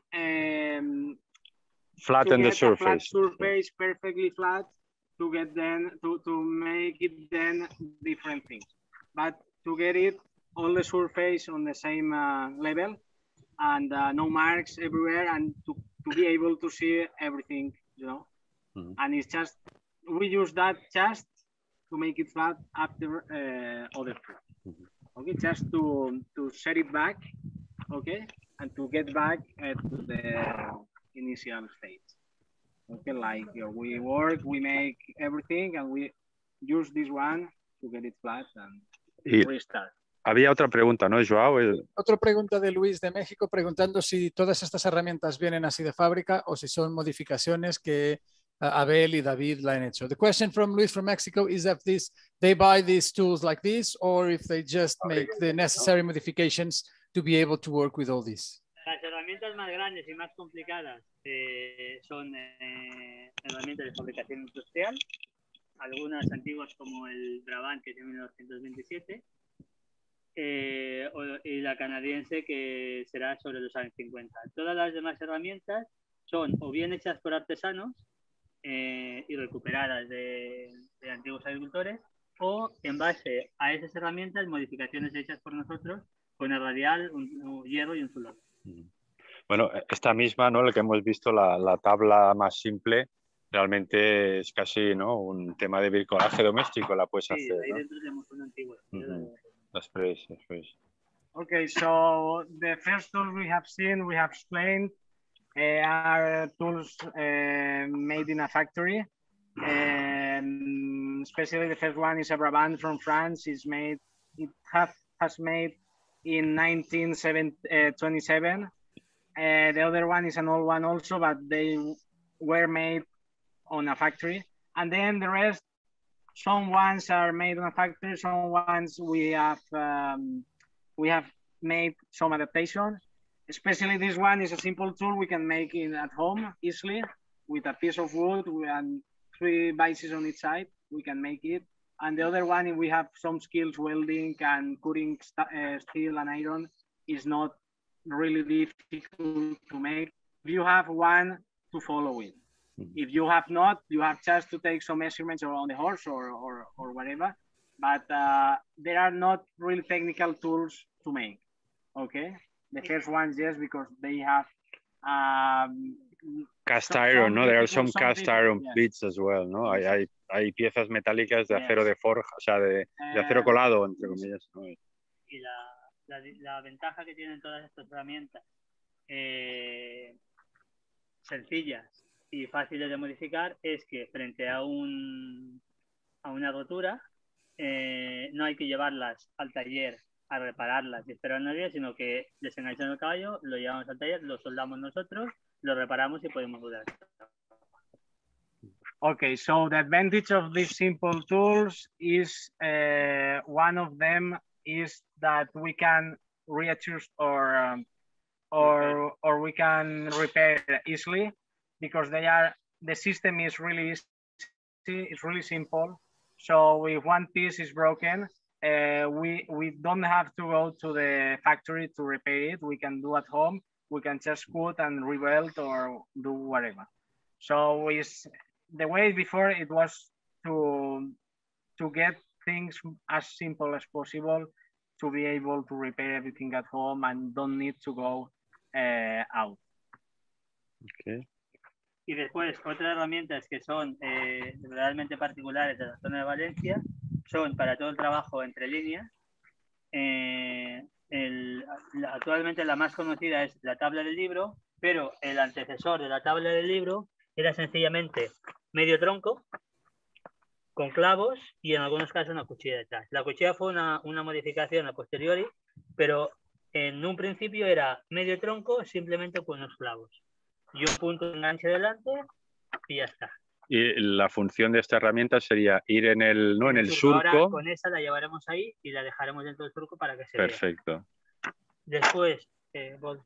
um, flatten to the get a flat surface. surface perfectly flat to get then to, to make it then different things, but to get it all the surface on the same uh, level and uh, no marks everywhere and to, to be able to see everything, you know. Mm-hmm. And it's just we use that just to make it flat after uh, other fruit. Mm-hmm. Okay, just to to set it back, okay, and to get back uh, to the initial stage. Okay, like uh, we work, we make everything, and we use this one to get it flat and y restart. Había otra pregunta, ¿no, Joao? El... Otra pregunta de Luis de México preguntando si todas estas herramientas vienen así de fábrica o si son modificaciones que uh, Abel y David la han hecho. The question from Luis from Mexico is if this, they buy these tools like this or if they just make the necessary modifications to be able to work with all this. Las herramientas más grandes y más complicadas eh, son eh, herramientas de fabricación industrial, algunas antiguas como el Brabant, que es de mil novecientos veintisiete, eh, o, y la canadiense, que será sobre los años cincuenta. Todas las demás herramientas son o bien hechas por artesanos eh, y recuperadas de, de antiguos agricultores, o en base a esas herramientas, modificaciones hechas por nosotros con el radial, un, un hierro y un zulón. Bueno, esta misma, ¿no? La que hemos visto, la, la tabla más simple, realmente es casi, ¿no? Un tema de bricolaje doméstico, la puedes sí, hacer, ahí ¿no? dentro tenemos una antigua. Mm-hmm. Després, després. Okay, so the first tools we have seen, we have explained, uh, are tools uh, made in a factory. Um, especially the first one is a Brabant from France. It's made, it have, has made in nineteen twenty-seven. Uh, the other one is an old one also, but they were made on a factory. And then the rest, some ones are made on a factory, some ones we have um, we have made some adaptation. Especially this one is a simple tool we can make it at home easily with a piece of wood and three bases on each side. We can make it. And the other one, we have some skills welding and cutting st uh, steel and iron is not really difficult to make. You have one to follow it. If you have not, you have just to take some measurements on the horse or, or, or whatever. But uh, there are not really technical tools to make, okay? The first ones, yes, because they have... Um, cast iron, ¿no? There are some cast iron yeah. bits as well, ¿no? Hay, hay, hay piezas metálicas de acero yes. de forja, o sea, de, de acero colado, entre comillas, ¿no? Y la, la, la ventaja que tienen todas estas herramientas eh, sencillas y fáciles de modificar es que frente a, un, a una rotura eh, no hay que llevarlas al taller a repararlas y esperar unos días, sino que desenganchando el caballo, lo llevamos al taller, lo soldamos nosotros, lo reparamos y podemos volver. Okay, so the advantage of these simple tools is uh, one of them is that we can readjust or um, or or we can repair easily because they are the system is really easy, it's really simple. So if one piece is broken, uh, we we don't have to go to the factory to repair it. We can do at home. We can just cut and rebuild or do whatever. So it's the way before it was to to get things as simple as possible to be able to repair everything at home and don't need to go uh, out. Okay. Y después otras herramientas que son eh, realmente particulares de la zona de Valencia son para todo el trabajo entre líneas. Eh, el, la, actualmente la más conocida es la tabla del libro, pero el antecesor de la tabla del libro era sencillamente medio tronco con clavos y en algunos casos una cuchilla detrás. La cuchilla fue una, una modificación a posteriori, pero en un principio era medio tronco simplemente con unos clavos y un punto de enganche delante y ya está. Y la función de esta herramienta sería ir en el, ¿no? en el surco. Ahora con esa la llevaremos ahí y la dejaremos dentro del surco para que se Perfecto. vea. Después, eh, Wolf,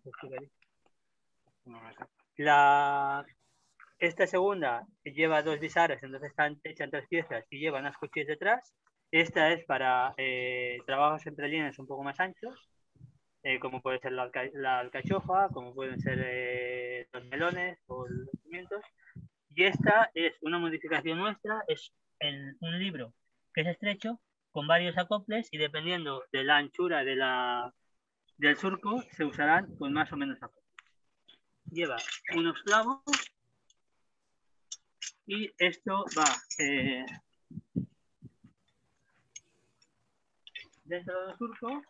la, esta segunda lleva dos bisaras, entonces están hechas en tres piezas y lleva unas cuchillas detrás. Esta es para eh, trabajos entre líneas un poco más anchos, eh, como puede ser la, alca la alcachofa, como pueden ser eh, los melones o los pimientos. Y esta es una modificación nuestra, es el, un libro que es estrecho, con varios acoples, y dependiendo de la anchura de la, del surco, se usarán con más o menos acoples. Lleva unos clavos y esto va eh, dentro del surco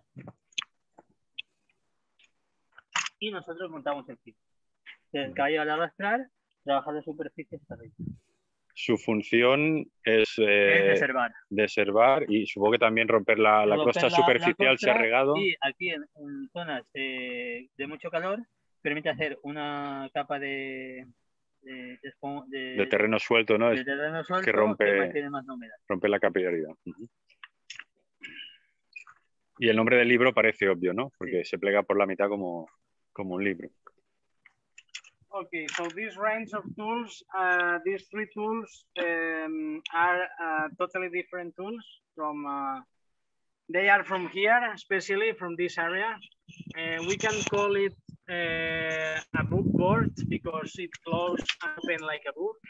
y nosotros montamos el kit. El caballo al arrastrar trabaja de superficie hasta arriba. Su función es, eh, Es deservar. deservar y supongo que también romper la, la Romper crosta la- superficial la si ha costra, regado. y aquí en, en zonas eh, de mucho calor permite hacer una capa de, de, de, espo- de- De terreno suelto, ¿no? de Es terreno suelto que rompe- mantiene más la humedad. romper la capilaridad. Ujú. Y el nombre del libro parece obvio, ¿no? Porque se plega por la mitad como, como un libro. Okay, so this range of tools, uh, these three tools um, are uh, totally different tools from, uh, they are from here, especially from this area. Uh, we can call it uh, a book board because it closes open like a book.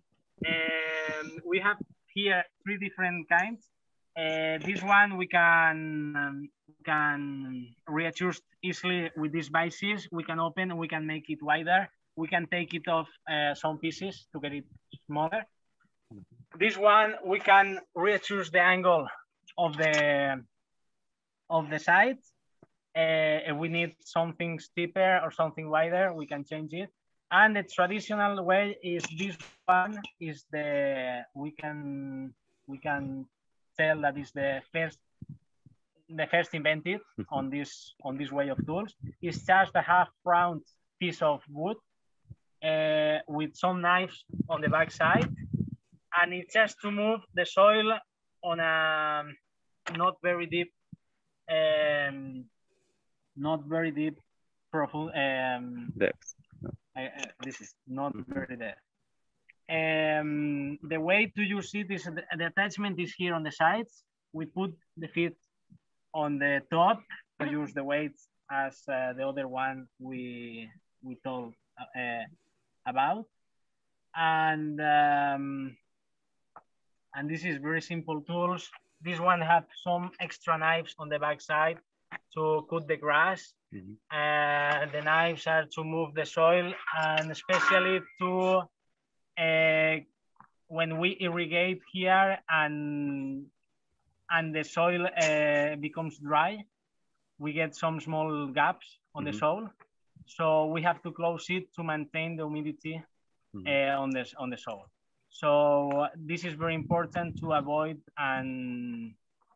And we have here three different kinds. Uh, this one we can um, can readjust easily with these vices. We can open, we can make it wider. We can take it off uh, some pieces to get it smaller. This one we can readjust the angle of the of the sides. Uh, if we need something steeper or something wider, we can change it. And the traditional way is this one is the we can we can tell that is the first the first invented on this on this way of tools. It's just a half round piece of wood uh, with some knives on the back side, and it's just to move the soil on a not very deep um, not very deep profund um, Depth. I, uh, this is not very there. Um, the way to use it is the, the attachment is here on the sides. We put the feet on the top to use the weights as uh, the other one we we told uh, about, and um, and this is very simple tools. This one have some extra knives on the back side to cut the grass. Mm-hmm. Uh, the knives are to move the soil, and especially to uh, when we irrigate here and and the soil uh, becomes dry, we get some small gaps on mm-hmm. the soil, so we have to close it to maintain the humidity mm-hmm. uh, on this on the soil. So this is very important to avoid and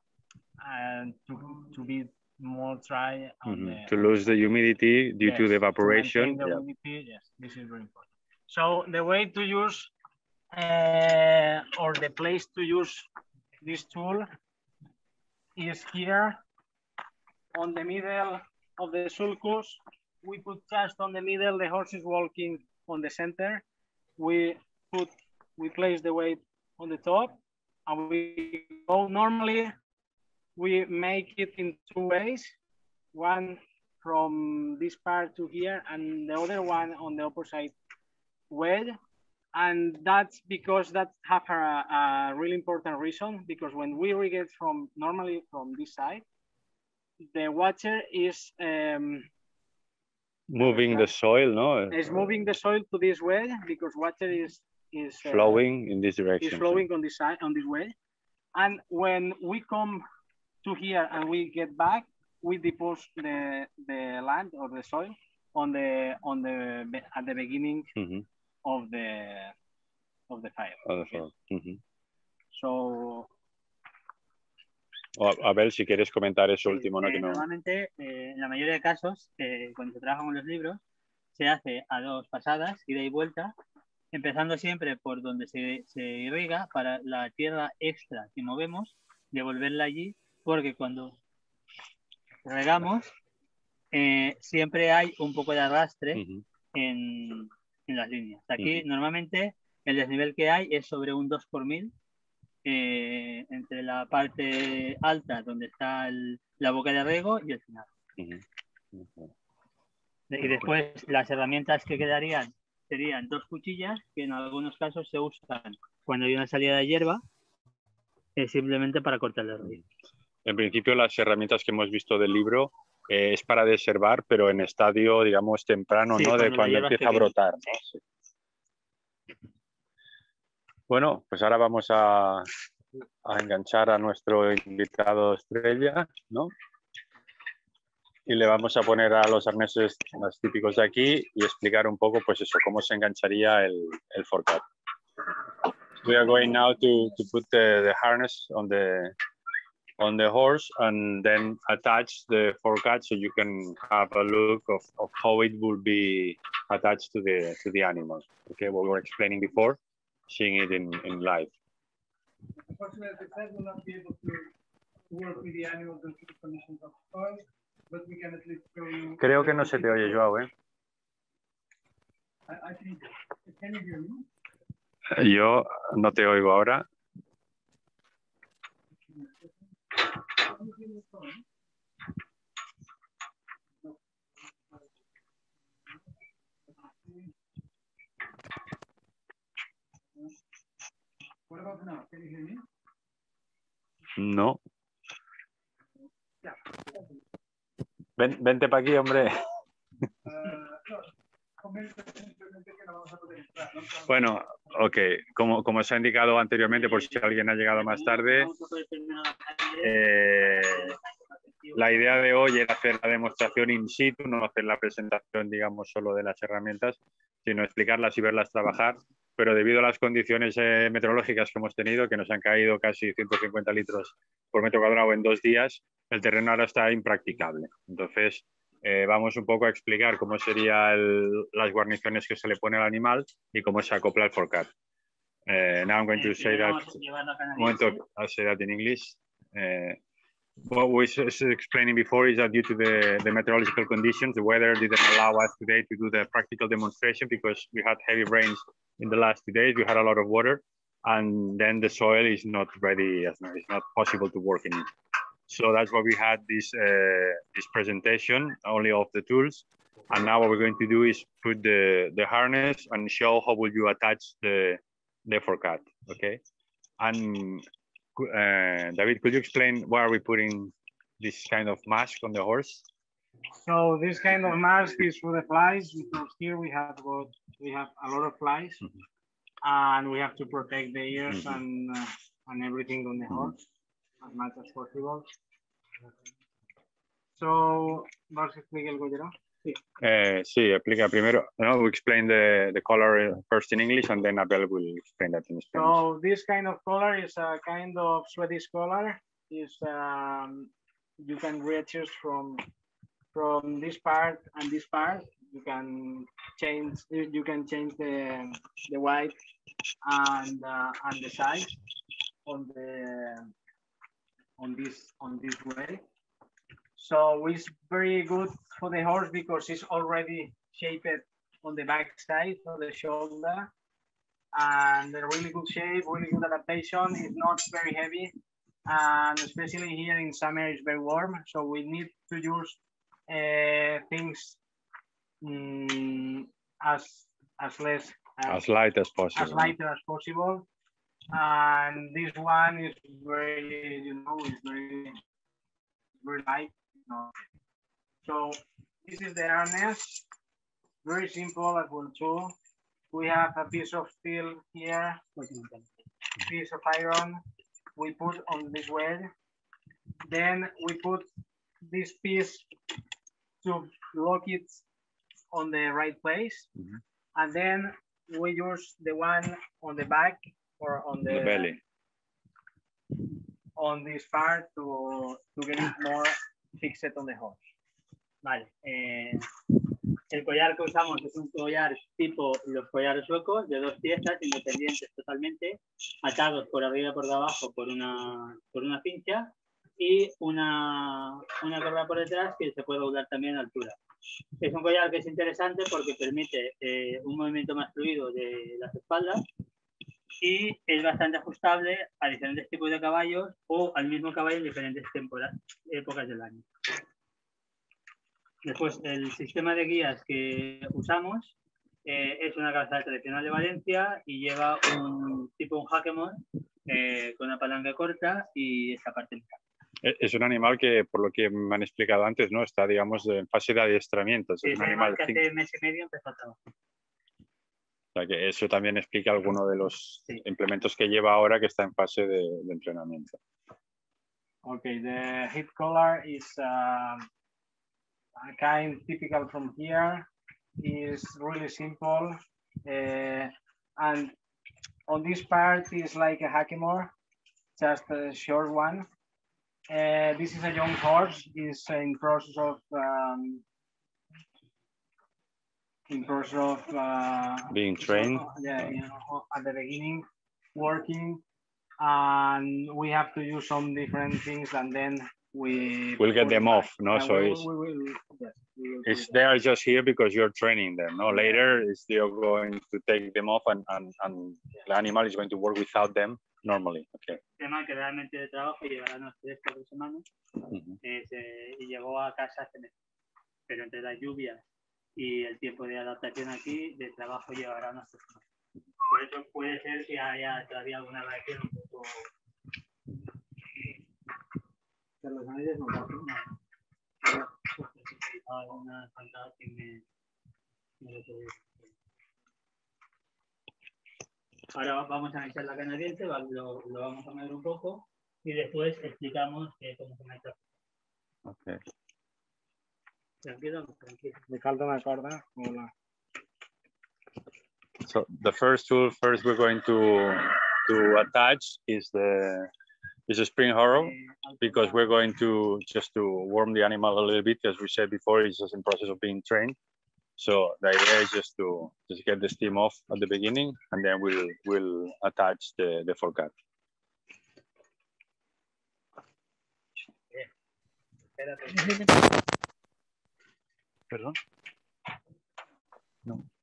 and to to be more dry on mm-hmm. the, to lose the humidity due yes, to the evaporation. The yeah. humidity, yes, this is very important. So the way to use uh, or the place to use this tool is here on the middle of the sulcus. We put just on the middle, the horse is walking on the center. We put, we place the weight on the top, and we go normally. We make it in two ways, one from this part to here and the other one on the opposite way. And that's because that have a, a really important reason, because when we irrigate from normally from this side, the water is um, moving the soil, no? It's moving the soil to this way because water is is uh, flowing in this direction. Is flowing so. on this side on this way, and when we come to here and we get back, we deposit the the land or the soil on the on the at the beginning mm-hmm. of the of the fire. Of the fire. Okay. Mm-hmm. So. O, Abel, si quieres comentar eso sí, último, ¿no? Eh, que no... Normalmente, eh, en la mayoría de casos, eh, cuando se trabaja con los libros, se hace a dos pasadas, ida y vuelta, empezando siempre por donde se, se irriga para la tierra extra que movemos, devolverla allí, porque cuando regamos, eh, siempre hay un poco de arrastre Uh-huh. en, en las líneas. Aquí Uh-huh. normalmente el desnivel que hay es sobre un dos por mil, eh, entre la parte alta donde está el, la boca de riego y el final. Uh-huh. Uh-huh. Y después las herramientas que quedarían serían dos cuchillas que en algunos casos se usan cuando hay una salida de hierba, eh, simplemente para cortar el raíz. En principio las herramientas que hemos visto del libro eh, es para deservar, pero en estadio, digamos, temprano, Sí, ¿no? De cuando la cuando hierba empieza a esté brotar, ¿no? Sí. Bueno, pues ahora vamos a, a enganchar a nuestro invitado estrella, ¿no? Y le vamos a poner a los arneses más típicos de aquí y explicar un poco, pues eso, cómo se engancharía el, el forcat. We are going now to, to put the, the harness on the on the horse and then attach the forcat so you can have a look of, of how it will be attached to the to the animal. Okay, what we were explaining before, seeing it in, in live. Unfortunately, Fred will not be able to work with the animals in the conditions of soil, but we can at least show you. Creo que no se te oye, Joao, ¿eh? I, I think, can you hear me? Yo no te oigo ahora. What about now? Can you hear me? No. Ven, vente para aquí, hombre. Uh, no, comenta simplemente que no vamos a poder entrar, ¿no? Bueno, ok. Como, como se ha indicado anteriormente, por si alguien ha llegado más tarde, eh, la idea de hoy era hacer la demostración in situ, no hacer la presentación, digamos, solo de las herramientas, sino explicarlas y verlas trabajar. Pero debido a las condiciones eh, meteorológicas que hemos tenido, que nos han caído casi ciento cincuenta litros por metro cuadrado en dos días, el terreno ahora está impracticable. Entonces, eh, vamos un poco a explicar cómo serían las guarniciones que se le pone al animal y cómo se acopla el forcat. Uh, now I'm going to say that, un momento, I'll say that in English. Uh, what we was explaining before is that due to the, the meteorological conditions, the weather didn't allow us today to do the practical demonstration because we had heavy rains in the last two days. We had a lot of water, and then the soil is not ready, it's not possible to work in it. So that's why we had this, uh, this presentation only of the tools. And now what we're going to do is put the, the harness and show how will you attach the, the forcat, okay? And uh, David, could you explain why are we putting this kind of mask on the horse? So this kind of mask is for the flies because here we have got we have a lot of flies, mm-hmm. and we have to protect the ears mm-hmm. and uh, and everything on the horse mm-hmm. as much as possible. So, ¿vas a explicar algo, Gerard? Sí. Eh, sí, explica primero. No, we explain the, the color first in English and then Abel will explain that in Spanish. So this kind of color is a kind of Swedish color. Is um, you can readjust from from this part and this part. You can change. You can change the the white and uh, and the size on the on this on this way. So it's very good for the horse because it's already shaped on the back side of the shoulder, and a really good shape, really good adaptation. It's not very heavy, and especially here in summer it's very warm. So we need to use uh, things um, as as less as, as light as possible. As lighter as possible. And this one is very, you know, it's very very light. No. So this is the harness, very simple as well too. We have a piece of steel here, piece of iron we put on this way. Then we put this piece to lock it on the right place. Mm-hmm. And then we use the one on the back or on the, the belly. On this part to, to get it more fixed on the horse. Vale. Eh, el collar que usamos es un collar tipo los collares suecos de dos piezas independientes totalmente, atados por arriba y por debajo por una, por una cincha, y una, una correa por detrás que se puede doblar también a altura. Es un collar que es interesante porque permite eh, un movimiento más fluido de las espaldas y es bastante ajustable a diferentes tipos de caballos o al mismo caballo en diferentes temporadas, épocas del año. Después, el sistema de guías que usamos eh, es una calzada tradicional de Valencia y lleva un tipo un Hackamore eh, con una palanca corta y esta parte mecánica. Es un animal que, por lo que me han explicado antes, ¿no? Está, digamos, en fase de adiestramiento. Sí, Es un animal que cinco... hace mes y medio empezó a trabajar. O sea, que eso también explica alguno de los sí. implementos que lleva ahora que está en fase de, de entrenamiento. Okay, the hip collar is uh, a kind typical from here. Is really simple, uh, and on this part is like a Hackamore, just a short one. Uh, this is a young horse. Is in process of um, in process of uh, being trained. Yeah, you know, at the beginning, working, and we have to use some different things, and then we will get them off. No, so we, it's, we will, yes, we will it's they are just here because you're training them. No, later is you're going to take them off, and, and, and the animal is going to work without them normally. Okay. Tema que realmente de trabajo llevará unas tres, cuatro semanas uh-huh. es, eh, y llegó a casa hace meses. Pero entre las lluvias y el tiempo de adaptación aquí, de trabajo llevará unas tres semanas. Por eso puede ser que haya todavía alguna reacción un poco... Los análisis no pasan nada. Alguna falta que me... Ahora vamos a analizar la canadiense, lo, lo vamos a mover un poco y después explicamos eh, cómo se mete. Okay. Tranquilo, tranquilo. Me falta una corda. Hola. So the first tool, first we're going to to attach is the is a spring harrow, because we're going to just to warm the animal a little bit, as we said before, it's just in process of being trained. So the idea is just to just get the steam off at the beginning, and then we'll we'll attach the the forecat. Perdón. No.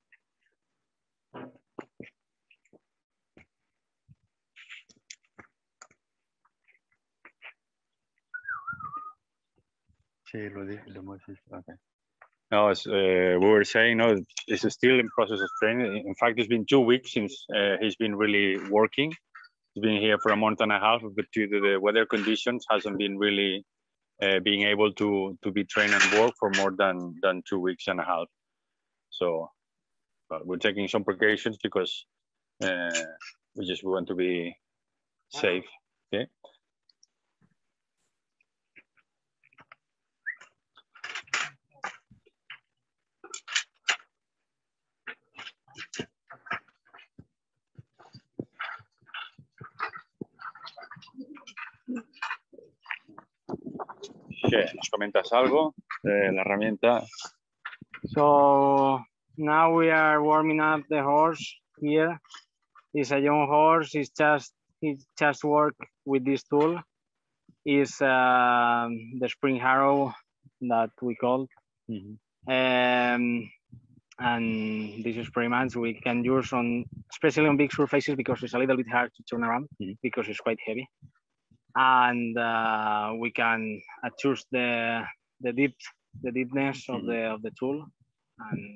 Sí, lo dije, lo hemos visto. Okay. No, as uh, we were saying, no, it's still in process of training. In fact, it's been two weeks since uh, he's been really working. He's been here for a month and a half, but due to the weather conditions, hasn't been really uh, being able to to be trained and work for more than than two weeks and a half. So, but we're taking some precautions because uh, we just want to be safe. Okay. ¿Qué? ¿Nos comentas algo de la herramienta? So now we are warming up the horse here. It's a young horse. It's just he just work with this tool. Is uh, the spring harrow that we call. Mm-hmm. Um, and this is pretty much we can use on, especially on big surfaces, because it's a little bit hard to turn around mm-hmm. because it's quite heavy. And uh, we can adjust the the depth, the deepness of mm-hmm. the of the tool, and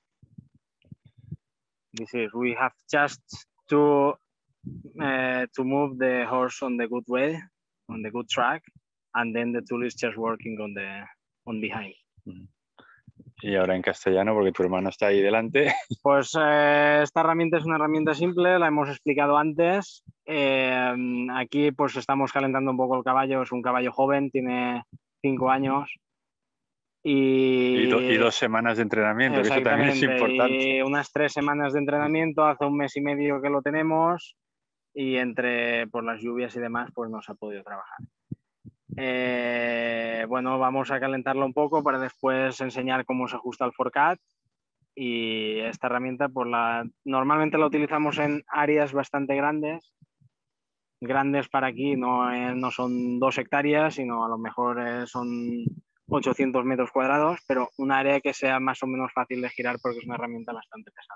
this is we have just to uh, to move the horse on the good way, on the good track, and then the tool is just working on the on behind. Mm-hmm. Y ahora en castellano, porque tu hermano está ahí delante. Pues eh, esta herramienta es una herramienta simple, la hemos explicado antes. Eh, aquí pues estamos calentando un poco el caballo, es un caballo joven, tiene cinco años. Y, y, do, y dos semanas de entrenamiento, que eso también es importante. Y unas tres semanas de entrenamiento, hace un mes y medio que lo tenemos, y entre por las lluvias y demás pues no se ha podido trabajar. Eh, bueno, vamos a calentarlo un poco para después enseñar cómo se ajusta el forecat. Y esta herramienta, pues la, normalmente la utilizamos en áreas bastante grandes grandes para aquí no, eh, no son dos hectáreas, sino a lo mejor eh, son ochocientos metros cuadrados, pero un área que sea más o menos fácil de girar porque es una herramienta bastante pesada.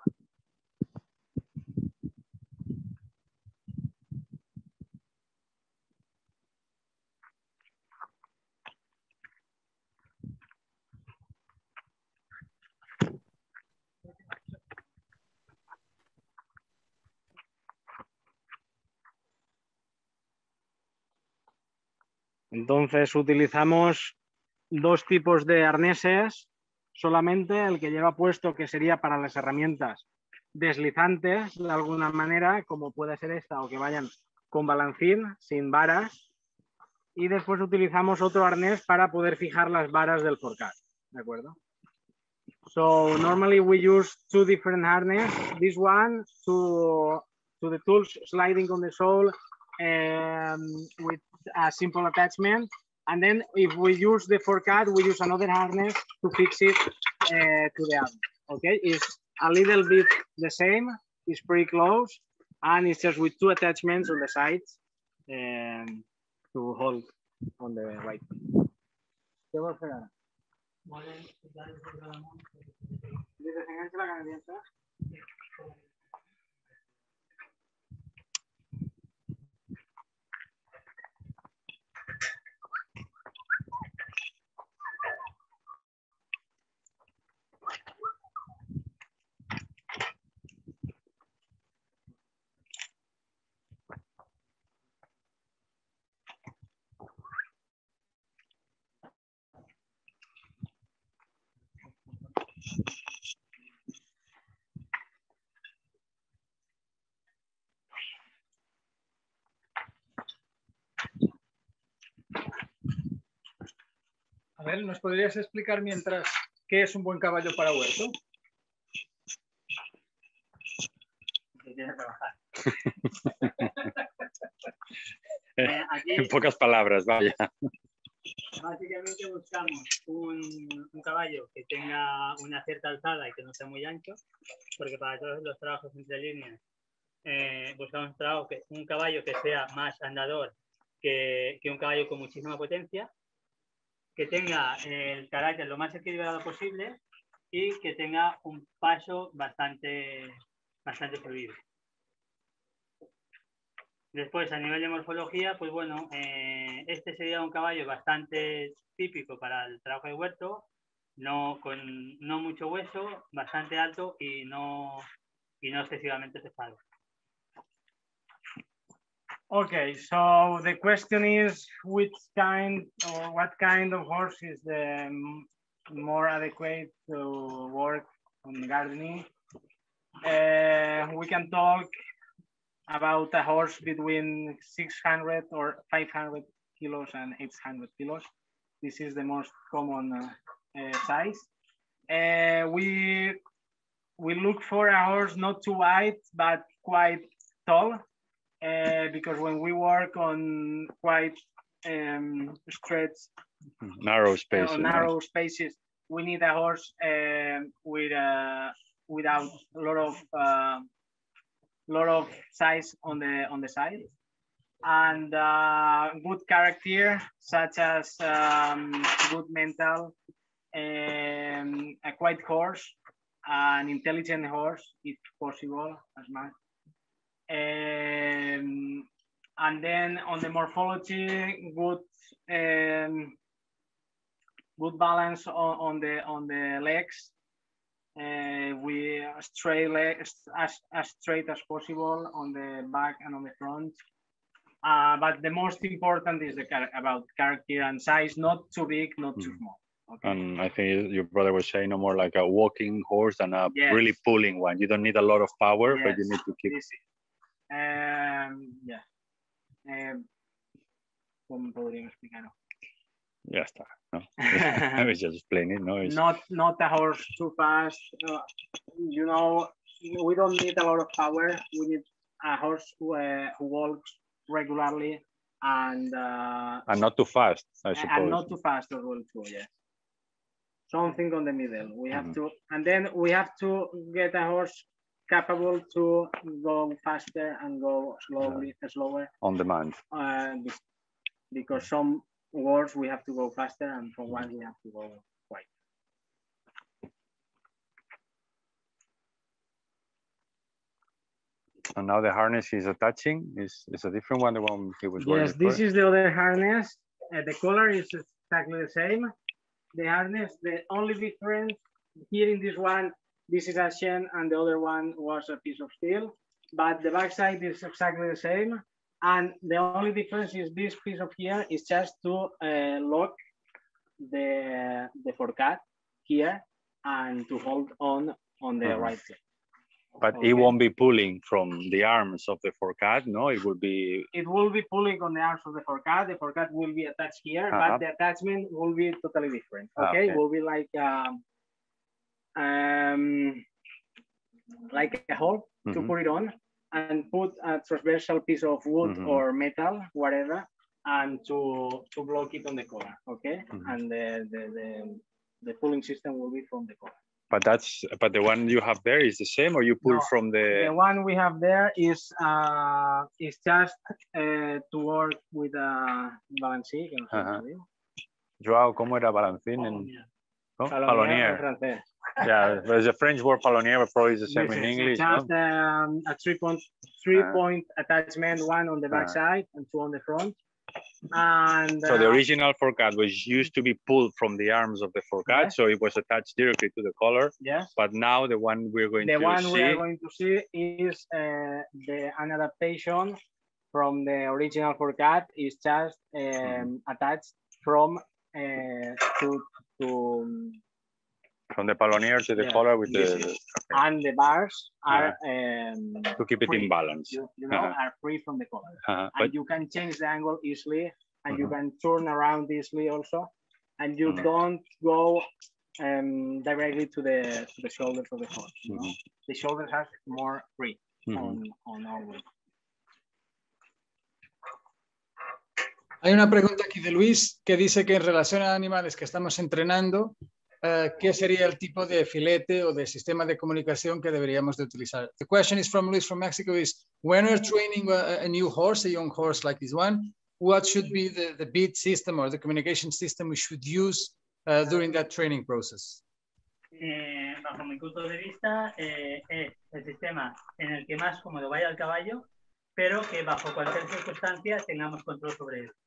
Entonces utilizamos dos tipos de arneses, solamente el que lleva puesto, que sería para las herramientas deslizantes de alguna manera, como puede ser esta, o que vayan con balancín, sin varas, y después utilizamos otro arnés para poder fijar las varas del forcat, ¿de acuerdo? So normally we use two different harness, this one to, to the tools sliding on the sole um, with a simple attachment. And then if we use the forcat, we use another harness to fix it uh, to the arm. Okay, it's a little bit the same, it's pretty close, and it's just with two attachments on the sides um, to hold on the right. A ver, ¿nos podrías explicar mientras qué es un buen caballo para huerto? Eh, aquí, En pocas palabras, vaya. básicamente buscamos un, un caballo que tenga una cierta alzada y que no sea muy ancho, porque para todos los trabajos entre líneas eh, buscamos un, trabajo que, un caballo que sea más andador que, que un caballo con muchísima potencia, que tenga el carácter lo más equilibrado posible y que tenga un paso bastante, bastante fluido. Después, a nivel de morfología, pues bueno, eh, este sería un caballo bastante típico para el trabajo de huerto, no, con, no mucho hueso, bastante alto y no, y no excesivamente pesado. Okay, so the question is which kind or what kind of horse is the more adequate to work on gardening? Uh, we can talk about a horse between six hundred or five hundred kilos and eight hundred kilos. This is the most common uh, uh, size. Uh, we we look for a horse not too wide but quite tall. Uh, because when we work on quite um, stretched, Narrow spaces. uh, narrow spaces, we need a horse uh, with uh, without a lot of uh, lot of size on the on the side, and uh, good character such as um, good mental, um, a quiet horse, an intelligent horse if possible as much. Um, and then on the morphology, good um, good balance on, on the on the legs. Uh, we straight legs as, as straight as possible on the back and on the front. Uh, but the most important is the char about character and size, not too big, not too small. Okay. And I think your brother was saying no more like a walking horse than a Yes. really pulling one. You don't need a lot of power, Yes. but you need to keep. Easy. Um, yeah. Um, ¿Cómo podríamos explicarlo? Ya está. No? I was just explaining. No, it's, Not not a horse too fast. Uh, you know, we don't need a lot of power. We need a horse who, uh, who walks regularly and uh, and not too fast, I suppose. and not too fast as well too. Yes. Something on the middle. We have Mhm. to, and then we have to get a horse capable to go faster and go slowly, yeah. slower. On demand. Uh, because some words we have to go faster and for one we have to go quick. And now the harness is attaching is, is a different one, the one he was wearing. Yes, this is the other harness. Uh, the color is exactly the same. The harness, the only difference here in this one, this is a chain and the other one was a piece of steel, but the backside is exactly the same. And the only difference is this piece of here is just to uh, lock the, the forecat here and to hold on on the uh-huh. right side. But okay. It won't be pulling from the arms of the forecat, no? It will be... It will be pulling on the arms of the forecat. The forecat will be attached here, uh-huh. but the attachment will be totally different, okay? okay. It will be like, um, um, like a hole mm-hmm. to put it on and put a transversal piece of wood mm-hmm. or metal, whatever, and to, to block it on the collar, okay? Mm-hmm. And the, the, the, the pulling system will be from the collar. But that's but the one you have there is the same, or you pull no, from the. The one we have there is uh is just uh, to work with a balancín. Uh-huh. Joao, ¿cómo era balancín en? ¿No? Palonnier. Palonnier. Yeah, there's a French word palonnier, but probably it's the same this in English. Just no? um, a three point three uh-huh. point attachment, one on the back uh-huh. side and two on the front. And so uh, the original forecat was used to be pulled from the arms of the forecat, yes. So it was attached directly to the collar. Yes. But now the one we're going the to see. The one we are going to see is uh, the an adaptation from the original forecat is just um, mm-hmm. attached from uh, to to. From the palonnier to the yeah. collar with the, the okay. and the bars are uh-huh. um, to keep it free. in balance. You, you know, uh-huh. are free from the collar, uh-huh. and but, you can change the angle easily, and uh-huh. you can turn around easily also, and you uh-huh. don't go um, directly to the to the shoulders of the horse. You know? uh-huh. The shoulders are more free uh-huh. on on our way. Hay una pregunta aquí de Luis que dice que en relación a animales que estamos entrenando, Uh, ¿qué sería el tipo de filete o de sistema de comunicación que deberíamos de utilizar? The question is from Luis from Mexico is, when we're training a, a new horse, a young horse like this one, what should be the, the beat system or the communication system we should use uh, during that training process? Eh, bajo mi punto de vista, eh, es el sistema en el que más cómodo vaya el caballo, pero que bajo cualquier circunstancia tengamos control sobre él.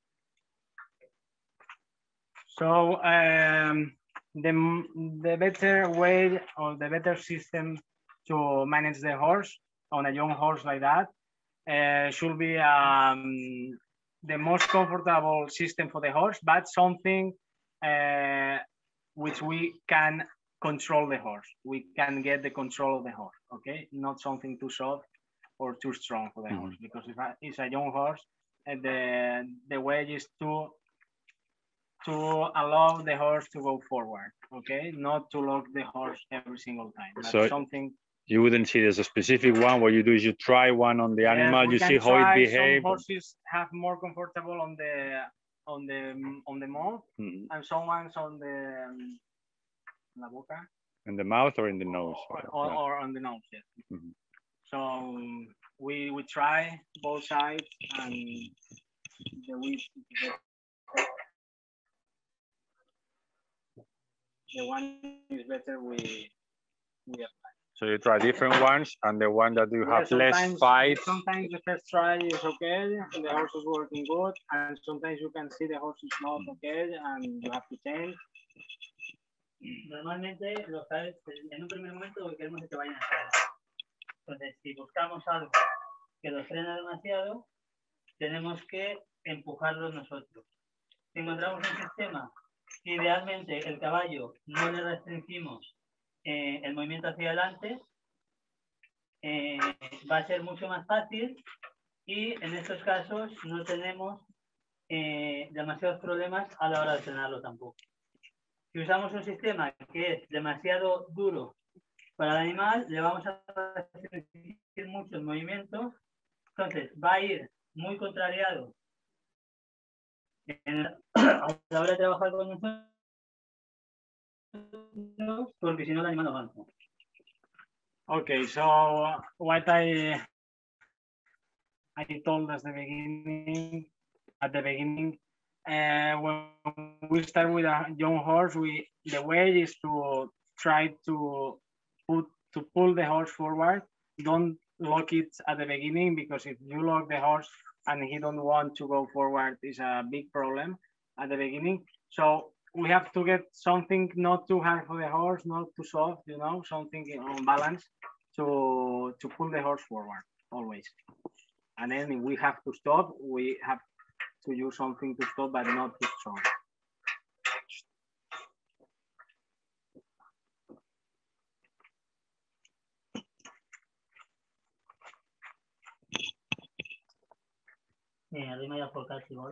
So, um... The, the better way or the better system to manage the horse on a young horse like that uh, should be um, the most comfortable system for the horse, but something uh, which we can control the horse. We can get the control of the horse, okay? Not something too soft or too strong for the mm-hmm. horse, because if it's a young horse, uh, the, the way is to to allow the horse to go forward, okay? Not to lock the horse every single time. That's so something you wouldn't see there's a specific one. What you do is you try one on the yes, animal, you see how it behaves. Some horses have more comfortable on the on the on the mouth, mm-hmm. and some ones on the um, la boca. In the mouth or in the nose? Or, or, or on the nose, yes. Mm-hmm. So um, we we try both sides, and the we. The, The one is better we, we apply. So you try different ones, and the one that you yeah, have less fight. Sometimes the first try is okay, and the horse is working good, and sometimes you can see the horse is not okay, and you have to change. Normalmente, los tales, en un primer momento, lo que queremos es que vayan a estar. Entonces, si buscamos algo que los frena demasiado, tenemos que empujarlo nosotros. Si encontramos un sistema, idealmente el caballo no le restringimos eh, el movimiento hacia adelante, eh, va a ser mucho más fácil y en estos casos no tenemos eh, demasiados problemas a la hora de frenarlo tampoco. Si usamos un sistema que es demasiado duro para el animal, le vamos a restringir mucho el movimiento, entonces va a ir muy contrariado En, a la hora de trabajar con nosotros, porque si no el animal no avanza. Okay, so what I I told us the beginning at the beginning, uh, when we start with a young horse, we the way is to try to put to pull the horse forward. Don't lock it at the beginning, because if you lock the horse and he don't want to go forward, is a big problem at the beginning. So we have to get something not too hard for the horse, not too soft, you know, something on balance to to pull the horse forward always. And then if we have to stop, we have to use something to stop, but not too strong. Yeah, arriba ya forcat igual.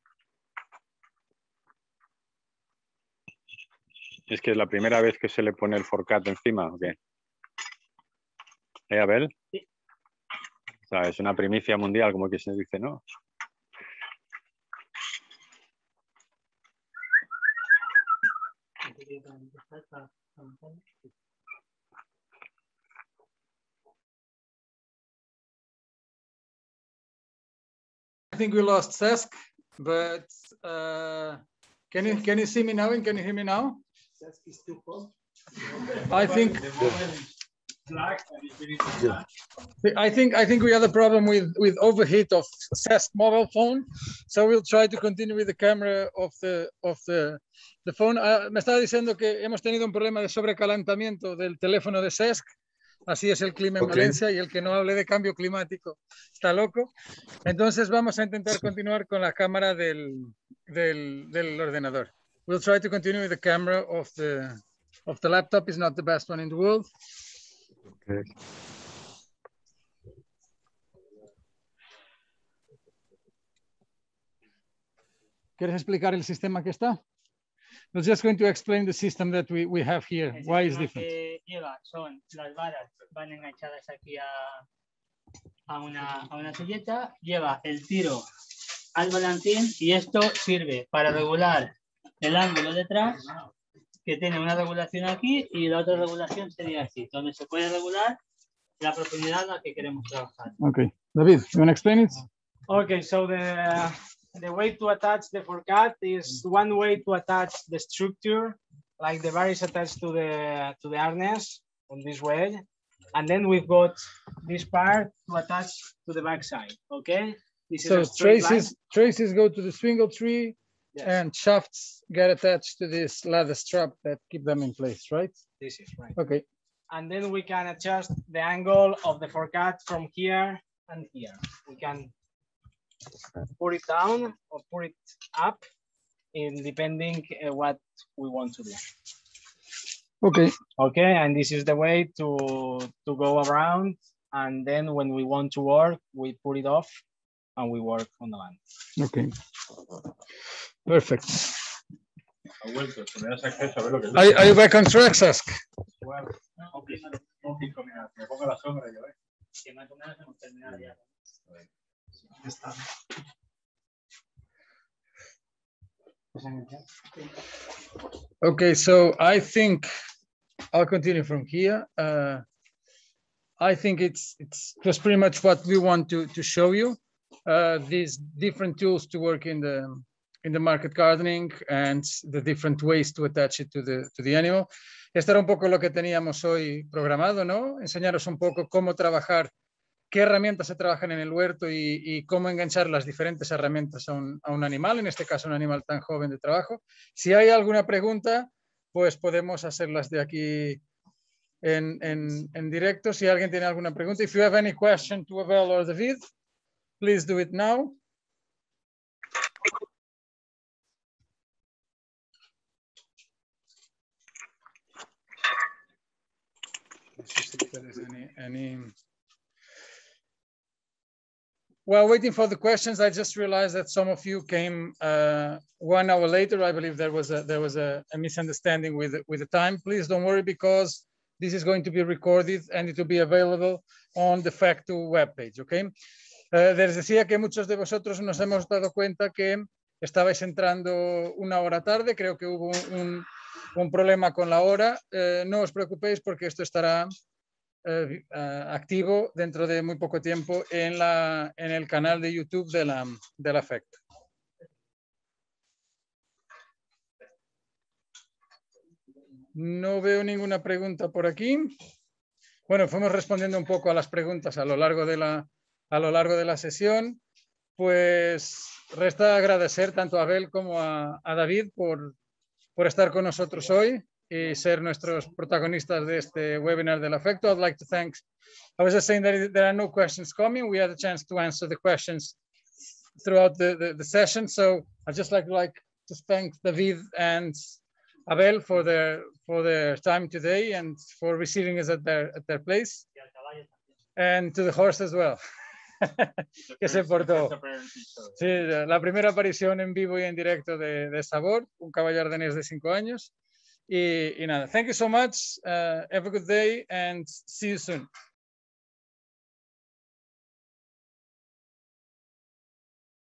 Es que es la primera vez que se le pone el forcat encima, ¿o qué? ¿Eh, Abel? Sí. O sea, es una primicia mundial, como que se dice, ¿no? I think we lost Cesc, but uh, can you can you see me now and can you hear me now? Cesc is too cold. I think I think I think we had a problem with with overheat of Cesc mobile phone, so we'll try to continue with the camera of the of the the phone. Uh, me estaba diciendo que hemos tenido un problema de sobrecalentamiento del teléfono de Cesc. Así es el clima en Okay. Valencia, y el que no hable de cambio climático está loco. Entonces vamos a intentar continuar con la cámara del, del, del ordenador. We'll try to continue with the camera of the, of the laptop. It's not the best one in the world. Okay. ¿Quieres explicar el sistema que está? We're just going to explain the system that we, we have here. El Why is sistema different? que lleva son las varas, van enganchadas aquí a, a, una, a una silleta, lleva el tiro al volantín, y esto sirve para regular el ángulo detrás, que tiene una regulación aquí y la otra regulación sería así, donde se puede regular la profundidad a la que queremos trabajar. Okay. David, you want to explain it? Okay, so the the way to attach the forcat is one way to attach the structure, like the bar is attached to the to the harness on this way, and then we've got this part to attach to the backside. Okay, this So is a straight traces, traces go to the swingle tree, line. Yes, and shafts get attached to this leather strap that keep them in place, right? this is right. Okay. And then we can adjust the angle of the forcat from here and here. We can put it down or put it up, in depending uh, what we want to do. Okay. Okay, and this is the way to to go around, and then when we want to work, we put it off and we work on the land. Okay. Perfect. Ha vuelto, si me das acceso a ver lo que Are, are you back on track, Cesc? Bueno, un cinco minutos, me pongo la sombra y yo, ¿eh? Que más o menos hemos terminado ya. Okay, so I think I'll continue from here. Uh, I think it's it's just pretty much what we want to to show you. Uh, these different tools to work in the in the market gardening and the different ways to attach it to the to the animal. Esto era un poco lo que teníamos hoy programado, ¿no? Enseñaros un poco cómo trabajar, qué herramientas se trabajan en el huerto y, y cómo enganchar las diferentes herramientas a un, a un animal, en este caso un animal tan joven de trabajo. Si hay alguna pregunta, pues podemos hacerlas de aquí en, en, en directo. Si alguien tiene alguna pregunta, if you have any question to Abel or David, please do it now. If there is any, any... While waiting for the questions, I just realized that some of you came uh, one hour later. I believe there was a there was a, a misunderstanding with with the time. Please don't worry, because this is going to be recorded and it will be available on the Factu webpage. Okay. Uh, les decía que muchos de vosotros nos hemos dado cuenta que estabais entrando una hora tarde. Creo que hubo un, un problema con la hora. Uh, no os preocupéis, porque esto estará uh, uh, activo dentro de muy poco tiempo en, la, en el canal de YouTube de la, del Afecto. No veo ninguna pregunta por aquí. Bueno, fuimos respondiendo un poco a las preguntas a lo largo de la, a lo largo de la sesión. Pues resta agradecer tanto a Abel como a, a David por, por estar con nosotros hoy y ser nuestros protagonistas de este webinar del Afecto. I'd like to thank, I was just saying that there are no questions coming. We had a chance to answer the questions throughout the, the, the session. So I'd just like, like to thank David and Abel for their, for their time today and for receiving us at their, at their place. And to the horse as well. Que se portó. Sí, la primera aparición en vivo y en directo de, de Sabor, un caballo ardenés de cinco años. Y, y nada, thank you so much. Uh, have a good day and see you soon.